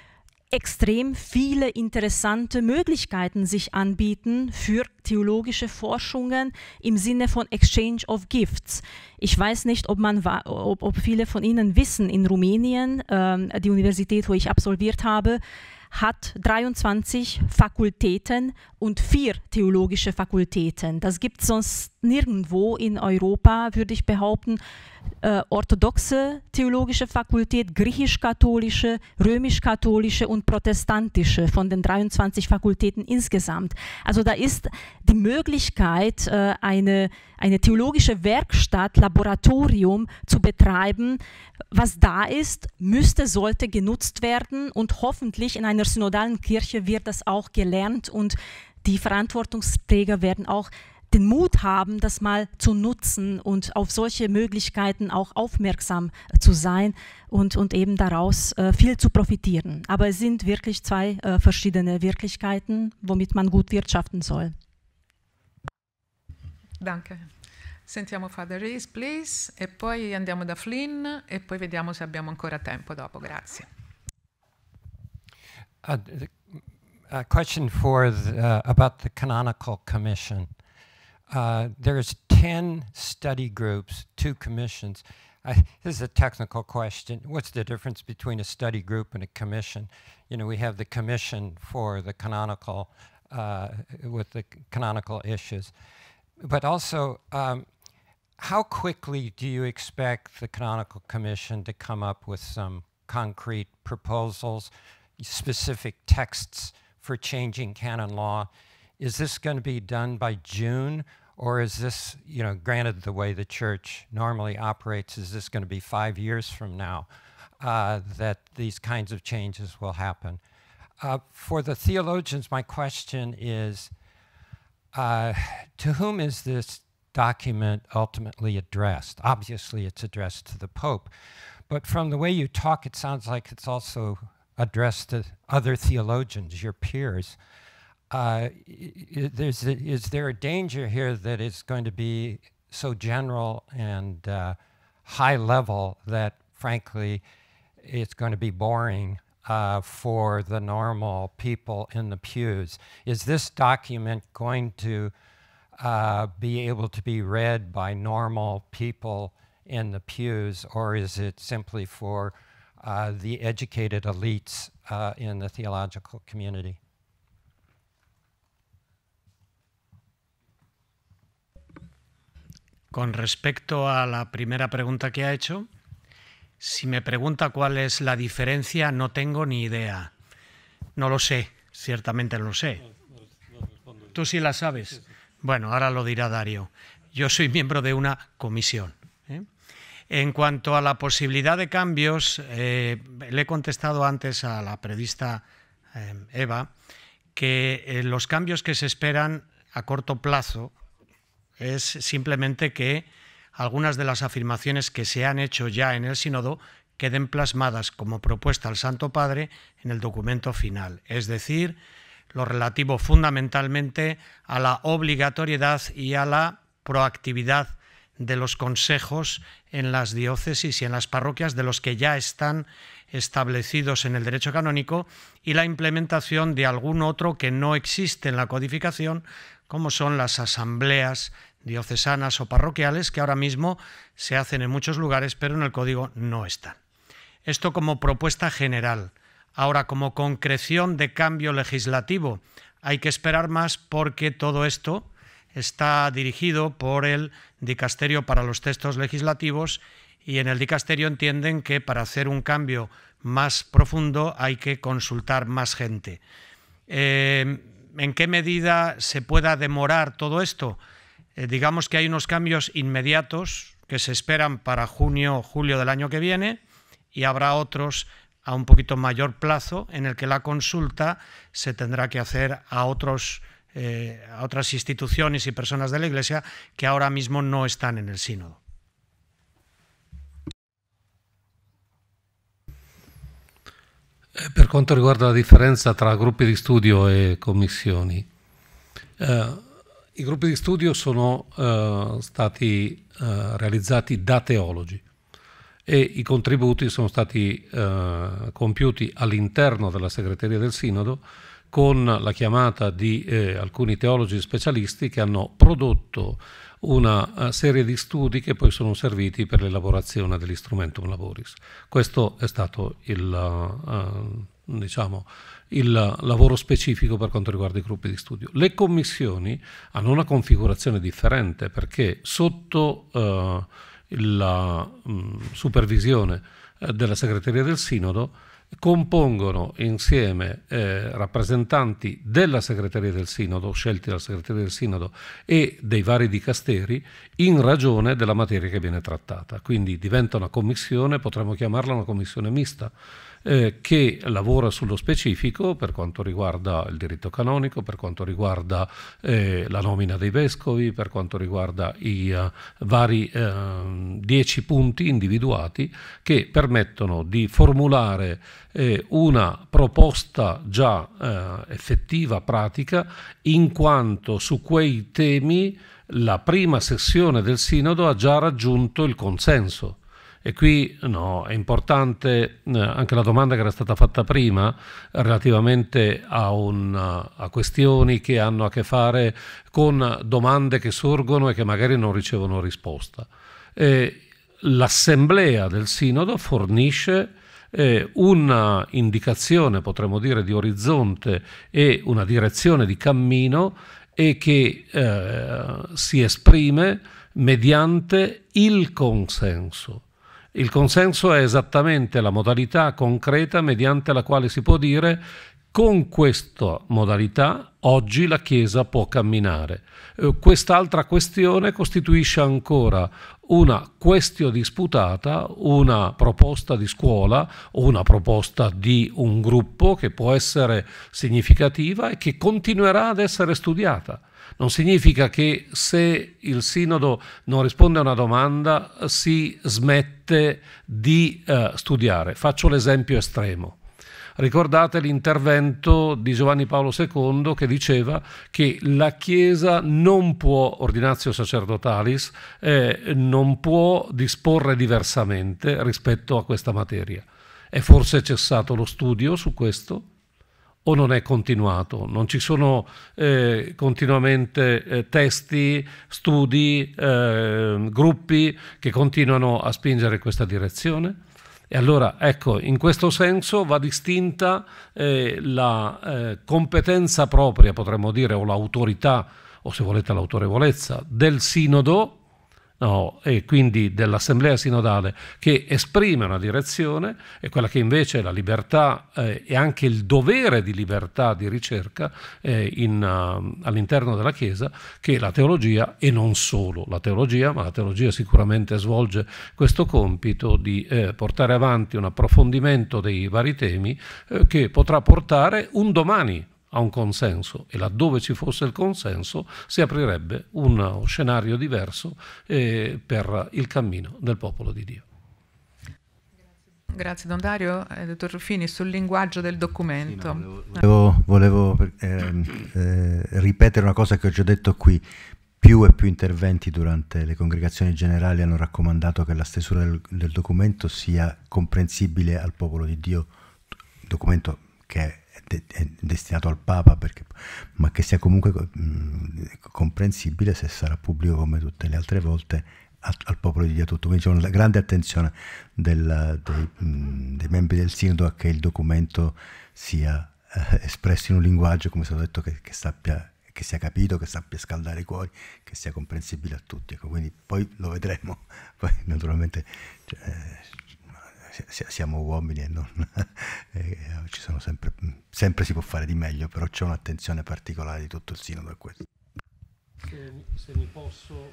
[SPEAKER 6] extrem viele interessante Möglichkeiten sich anbieten für theologische Forschungen im Sinne von Exchange of Gifts. Ich weiß nicht, ob, man, ob, ob viele von Ihnen wissen, in Rumänien, ähm, die Universität, wo ich absolviert habe, hat dreiundzwanzig Fakultäten und vier theologische Fakultäten. Das gibt es sonst nirgendwo in Europa, würde ich behaupten. Äh, orthodoxe theologische Fakultät, griechisch-katholische, römisch-katholische und protestantische von den dreiundzwanzig Fakultäten insgesamt. Also da ist die Möglichkeit, äh, eine, eine theologische Werkstatt, Laboratorium zu betreiben, was da ist, müsste, sollte genutzt werden und hoffentlich in einer synodalen Kirche wird das auch gelernt und die Verantwortungsträger werden auch den Mut haben, das mal zu nutzen und auf solche Möglichkeiten auch aufmerksam zu sein und, und eben daraus äh, viel zu profitieren. Aber es sind wirklich zwei äh, verschiedene Wirklichkeiten, womit man gut wirtschaften soll.
[SPEAKER 1] Danke. Sentiamo Father Rees, please, e poi andiamo da Flynn e poi vediamo se abbiamo ancora tempo dopo. Grazie.
[SPEAKER 12] A, a question for the, uh, about the Canonical Commission. Uh, there's ten study groups, two commissions. I, this is a technical question. What's the difference between a study group and a commission? You know, we have the commission for the canonical, uh, with the canonical issues. But also, um, how quickly do you expect the canonical commission to come up with some concrete proposals, specific texts for changing canon law? Is this going to be done by June? Or is this, you know, granted the way the church normally operates, is this going to be five years from now uh, that these kinds of changes will happen? Uh, for the theologians, my question is, uh, to whom is this document ultimately addressed? Obviously, it's addressed to the Pope. But from the way you talk, it sounds like it's also addressed to other theologians, your peers. Uh, there's a, is there a danger here that it's going to be so general and uh, high level that, frankly, it's going to be boring uh, for the normal people in the pews? Is this document going to uh, be able to be read by normal people in the pews, or is it simply for uh, the educated elites uh, in the theological community?
[SPEAKER 5] Con respecto a la primera pregunta que ha hecho, si me pregunta cuál es la diferencia, no tengo ni idea. No lo sé, ciertamente no lo sé. ¿Tú sí la sabes? Bueno, ahora lo dirá Dario. Yo soy miembro de una comisión. ¿eh? En cuanto a la posibilidad de cambios, eh, le he contestado antes a la periodista eh, Eva que eh, los cambios que se esperan a corto plazo es simplemente que algunas de las afirmaciones que se han hecho ya en el sínodo queden plasmadas como propuesta al Santo Padre en el documento final, es decir, lo relativo fundamentalmente a la obligatoriedad y a la proactividad de los consejos en las diócesis y en las parroquias, de los que ya están establecidos en el derecho canónico, y la implementación de algún otro que no existe en la codificación, como son las asambleas diocesanas o parroquiales, que ahora mismo se hacen en muchos lugares, pero en el código no están. Esto como propuesta general. Ahora, como concreción de cambio legislativo, hay que esperar más, porque todo esto está dirigido por el Dicasterio para los Textos Legislativos, y en el Dicasterio entienden que para hacer un cambio más profundo hay que consultar más gente. Eh, ¿En qué medida se pueda demorar todo esto? Eh, digamos que hay unos cambios inmediatos que se esperan para junio o julio del año que viene, y habrá otros a un poquito mayor plazo en el que la consulta se tendrá que hacer a, otros, eh, a otras instituciones y personas de la Iglesia que ahora mismo no están en el sínodo.
[SPEAKER 4] Per quanto riguarda la differenza tra gruppi di studio e commissioni, eh, i gruppi di studio sono eh, stati eh, realizzati da teologi e i contributi sono stati eh, compiuti all'interno della segreteria del Sinodo con la chiamata di eh, alcuni teologi specialisti che hanno prodotto una uh, serie di studi che poi sono serviti per l'elaborazione dell'instrumentum laboris. Questo è stato il, uh, uh, diciamo, il lavoro specifico per quanto riguarda i gruppi di studio. Le commissioni hanno una configurazione differente, perché sotto uh, la um, supervisione uh, della segreteria del Sinodo compongono insieme eh, rappresentanti della segreteria del Sinodo, scelti dalla segreteria del Sinodo, e dei vari dicasteri in ragione della materia che viene trattata. Quindi diventa una commissione, potremmo chiamarla una commissione mista, eh, che lavora sullo specifico per quanto riguarda il diritto canonico, per quanto riguarda eh, la nomina dei vescovi, per quanto riguarda i uh, vari uh, dieci punti individuati che permettono di formulare eh, una proposta già eh, effettiva, pratica, in quanto su quei temi la prima sessione del Sinodo ha già raggiunto il consenso. E qui no, è importante eh, anche la domanda che era stata fatta prima relativamente a, un, a questioni che hanno a che fare con domande che sorgono e che magari non ricevono risposta. Eh, l'assemblea del Sinodo fornisce eh, una indicazione, potremmo dire, di orizzonte e una direzione di cammino, e che eh, si esprime mediante il consenso. Il consenso è esattamente la modalità concreta mediante la quale si può dire: con questa modalità oggi la Chiesa può camminare. Eh, quest'altra questione costituisce ancora una questione disputata, una proposta di scuola o una proposta di un gruppo che può essere significativa e che continuerà ad essere studiata. Non significa che se il Sinodo non risponde a una domanda si smette di eh, studiare. Faccio l'esempio estremo. Ricordate l'intervento di Giovanni Paolo secondo che diceva che la Chiesa non può, ordinatio sacerdotalis, eh, non può disporre diversamente rispetto a questa materia. È forse cessato lo studio su questo? O non è continuato? Non ci sono eh, continuamente eh, testi, studi, eh, gruppi che continuano a spingere in questa direzione? E allora, ecco, in questo senso va distinta eh, la eh, competenza propria, potremmo dire, o l'autorità, o se volete l'autorevolezza, del Sinodo, no, e quindi dell'Assemblea Sinodale, che esprime una direzione, e quella che invece è la libertà eh, e anche il dovere di libertà di ricerca eh, in, uh, all'interno della Chiesa, che è la teologia, e non solo la teologia, ma la teologia sicuramente svolge questo compito di eh, portare avanti un approfondimento dei vari temi eh, che potrà portare un domani a un consenso, e laddove ci fosse il consenso si aprirebbe uno scenario diverso eh, per il cammino del popolo di Dio.
[SPEAKER 1] Grazie Don Dario. Eh, dottor Ruffini, sul linguaggio del documento.
[SPEAKER 2] Sì, no, volevo, volevo, volevo eh, eh, ripetere una cosa che ho già detto qui. Più e più interventi durante le congregazioni generali hanno raccomandato che la stesura del, del documento sia comprensibile al popolo di Dio, documento che è è destinato al Papa, perché, ma che sia comunque mh, comprensibile, se sarà pubblico come tutte le altre volte, a, al popolo di Dio tutto. Quindi c'è una grande attenzione del, dei, mh, dei membri del Sinodo a che il documento sia eh, espresso in un linguaggio, come è stato detto, che, che sappia, che sia capito, che sappia scaldare i cuori, che sia comprensibile a tutti. Ecco, quindi poi lo vedremo. Poi naturalmente cioè, eh, siamo uomini e non eh, ci sono sempre, sempre si può fare di meglio, però c'è un'attenzione particolare di tutto il Sinodo a questo.
[SPEAKER 4] Se, se mi posso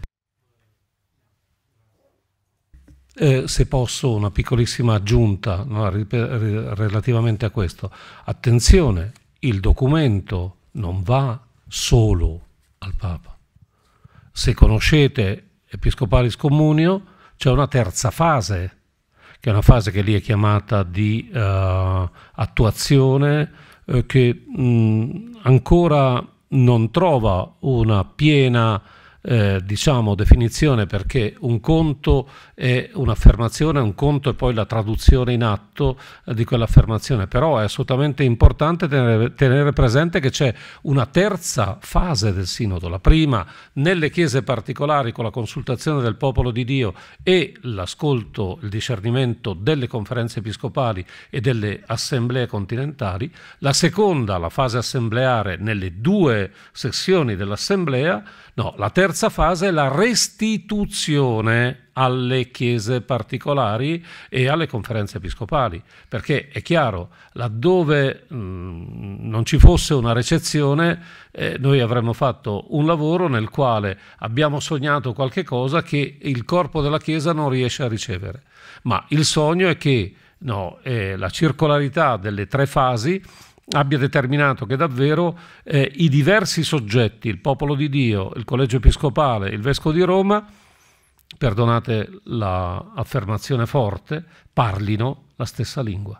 [SPEAKER 4] eh, se posso una piccolissima aggiunta, no, relativamente a questo. Attenzione, il documento non va solo al Papa. Se conoscete Episcopalis Communio, c'è una terza fase, che è una fase che lì è chiamata di uh, attuazione, eh, che mh, ancora non trova una piena eh, diciamo definizione, perché un conto è un'affermazione, un conto è poi la traduzione in atto eh, di quell'affermazione, però è assolutamente importante tenere, tenere presente che c'è una terza fase del Sinodo, la prima nelle chiese particolari con la consultazione del popolo di Dio e l'ascolto, il discernimento delle conferenze episcopali e delle assemblee continentali, la seconda, la fase assembleare nelle due sessioni dell'assemblea. No, la terza fase è la restituzione alle chiese particolari e alle conferenze episcopali, perché è chiaro, laddove mh, non ci fosse una recezione, eh, noi avremmo fatto un lavoro nel quale abbiamo sognato qualche cosa che il corpo della Chiesa non riesce a ricevere, ma il sogno è che no, eh, la circolarità delle tre fasi abbia determinato che davvero eh, i diversi soggetti, il popolo di Dio, il collegio episcopale, il vescovo di Roma, perdonate l'affermazione forte, parlino la stessa lingua.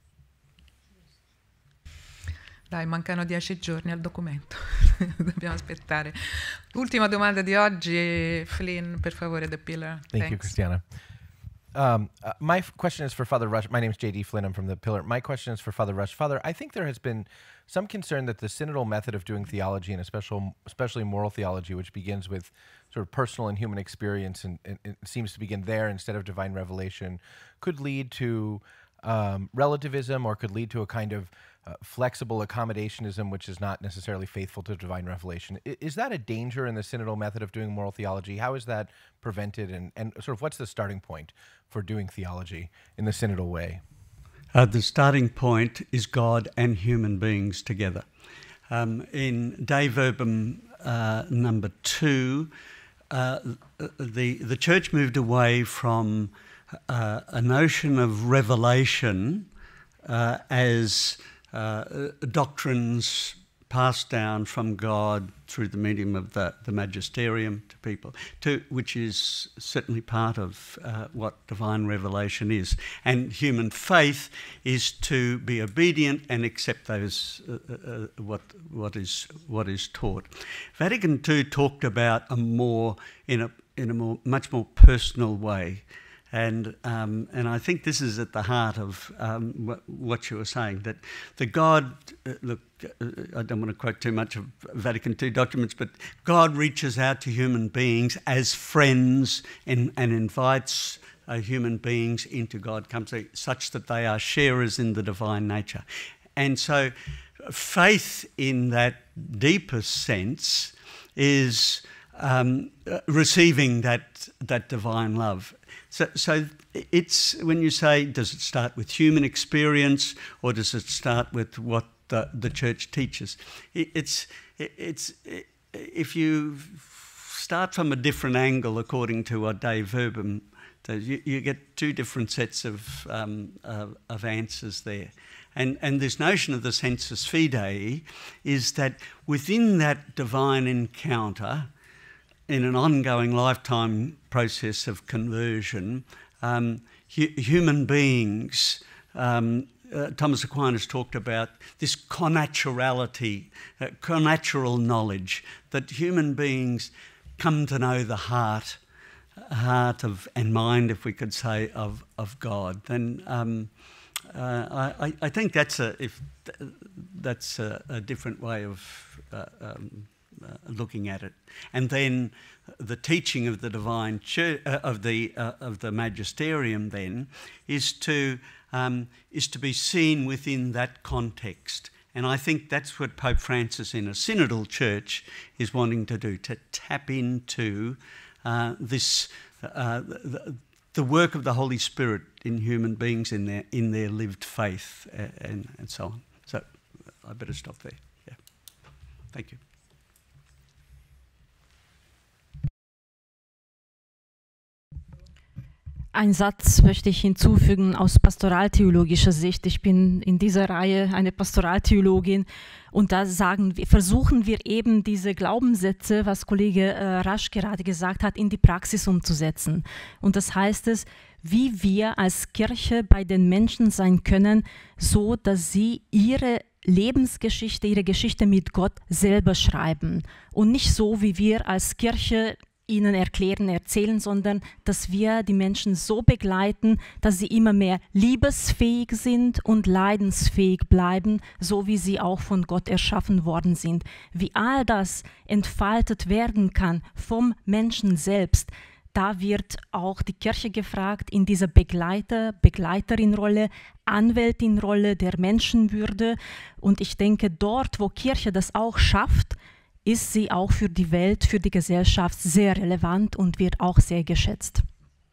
[SPEAKER 1] Dai, mancano dieci giorni al documento, dobbiamo aspettare. Ultima domanda di oggi, Flynn, per favore, The Pillar.
[SPEAKER 13] Thank
[SPEAKER 1] Thanks.
[SPEAKER 13] you, Christiana. Um, uh, my f- question is for Father Rush. My name is J D Flynn. I'm from the Pillar. My question is for Father Rush. Father, I think there has been some concern that the synodal method of doing theology, and especially, especially moral theology, which begins with sort of personal and human experience and, and, and seems to begin there instead of divine revelation, could lead to um, relativism or could lead to a kind of uh, flexible accommodationism, which is not necessarily faithful to divine revelation. I, is that a danger in the synodal method of doing moral theology? How is that prevented, and, and sort of what's the starting point for doing theology in the synodal way?
[SPEAKER 7] Uh, the starting point is God and human beings together. Um, in Dei Verbum uh, number two, uh, the, the church moved away from uh, a notion of revelation uh, as uh, doctrines passed down from God through the medium of the, the magisterium to people, to, which is certainly part of uh, what divine revelation is. And human faith is to be obedient and accept those uh, uh, what what is what is taught. Vatican two talked about a more in a in a more much more personal way. And um, and I think this is at the heart of um, what, what you were saying, that the God, uh, look, uh, I don't want to quote too much of Vatican two documents, but God reaches out to human beings as friends and, and invites uh, human beings into God, comes such that they are sharers in the divine nature. And so faith in that deeper sense is um, receiving that, that divine love. So, so it's, when you say, does it start with human experience or does it start with what the, the church teaches? It, it's, it, it's, it, if you start from a different angle according to a Dei Verbum, you, you get two different sets of, um, uh, of answers there. And, and this notion of the sensus fidei is that within that divine encounter, in an ongoing lifetime process of conversion, um, hu human beings, um, uh, Thomas Aquinas talked about this connaturality, uh, connatural knowledge, that human beings come to know the heart, heart of and mind, if we could say, of of God. Then um, uh, I, I think that's a if th that's a, a different way of uh, um, Uh, looking at it. And then the teaching of the divine church, uh, of the uh, of the magisterium then is to um, is to be seen within that context. And I think that's what Pope Francis in a synodal church is wanting to do, to tap into uh, this uh, the, the work of the Holy Spirit in human beings, in their in their lived faith, uh, and and so on. So I better stop there. Yeah. Thank you.
[SPEAKER 6] Ein Satz möchte ich hinzufügen aus pastoraltheologischer Sicht. Ich bin in dieser Reihe eine Pastoraltheologin und da sagen wir, versuchen wir eben diese Glaubenssätze, was Kollege äh, Rasch gerade gesagt hat, in die Praxis umzusetzen. Und das heißt es, wie wir als Kirche bei den Menschen sein können, so dass sie ihre Lebensgeschichte, ihre Geschichte mit Gott selber schreiben und nicht so, wie wir als Kirche ihnen erklären, erzählen, sondern dass wir die Menschen so begleiten, dass sie immer mehr liebesfähig sind und leidensfähig bleiben, so wie sie auch von Gott erschaffen worden sind. Wie all das entfaltet werden kann vom Menschen selbst, da wird auch die Kirche gefragt, in dieser Begleiter, Begleiterin-Rolle, Anwältin-Rolle der Menschenwürde. Und ich denke, dort, wo Kirche das auch schafft, ist sie auch für die Welt, für die Gesellschaft sehr relevant und wird auch sehr geschätzt.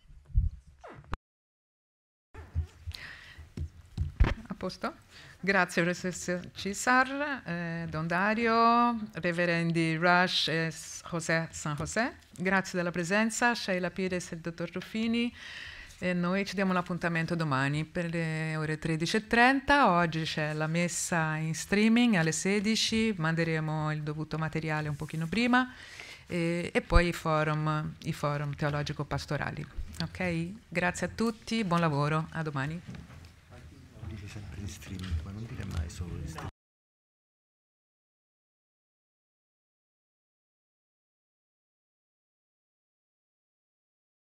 [SPEAKER 1] A posto? Grazie professor Cisar, eh, Don Dario, reverendi Rush e José San José. Grazie della presenza, Sheila Pires e il dottor Ruffini. E noi ci diamo l'appuntamento domani per le ore tredici e trenta. Oggi c'è la messa in streaming alle sedici, manderemo il dovuto materiale un pochino prima e, e poi i forum, i forum teologico-pastorali. Ok? Grazie a tutti, buon lavoro, a domani.
[SPEAKER 2] Dici sempre in streaming, ma non dire mai solo in streaming.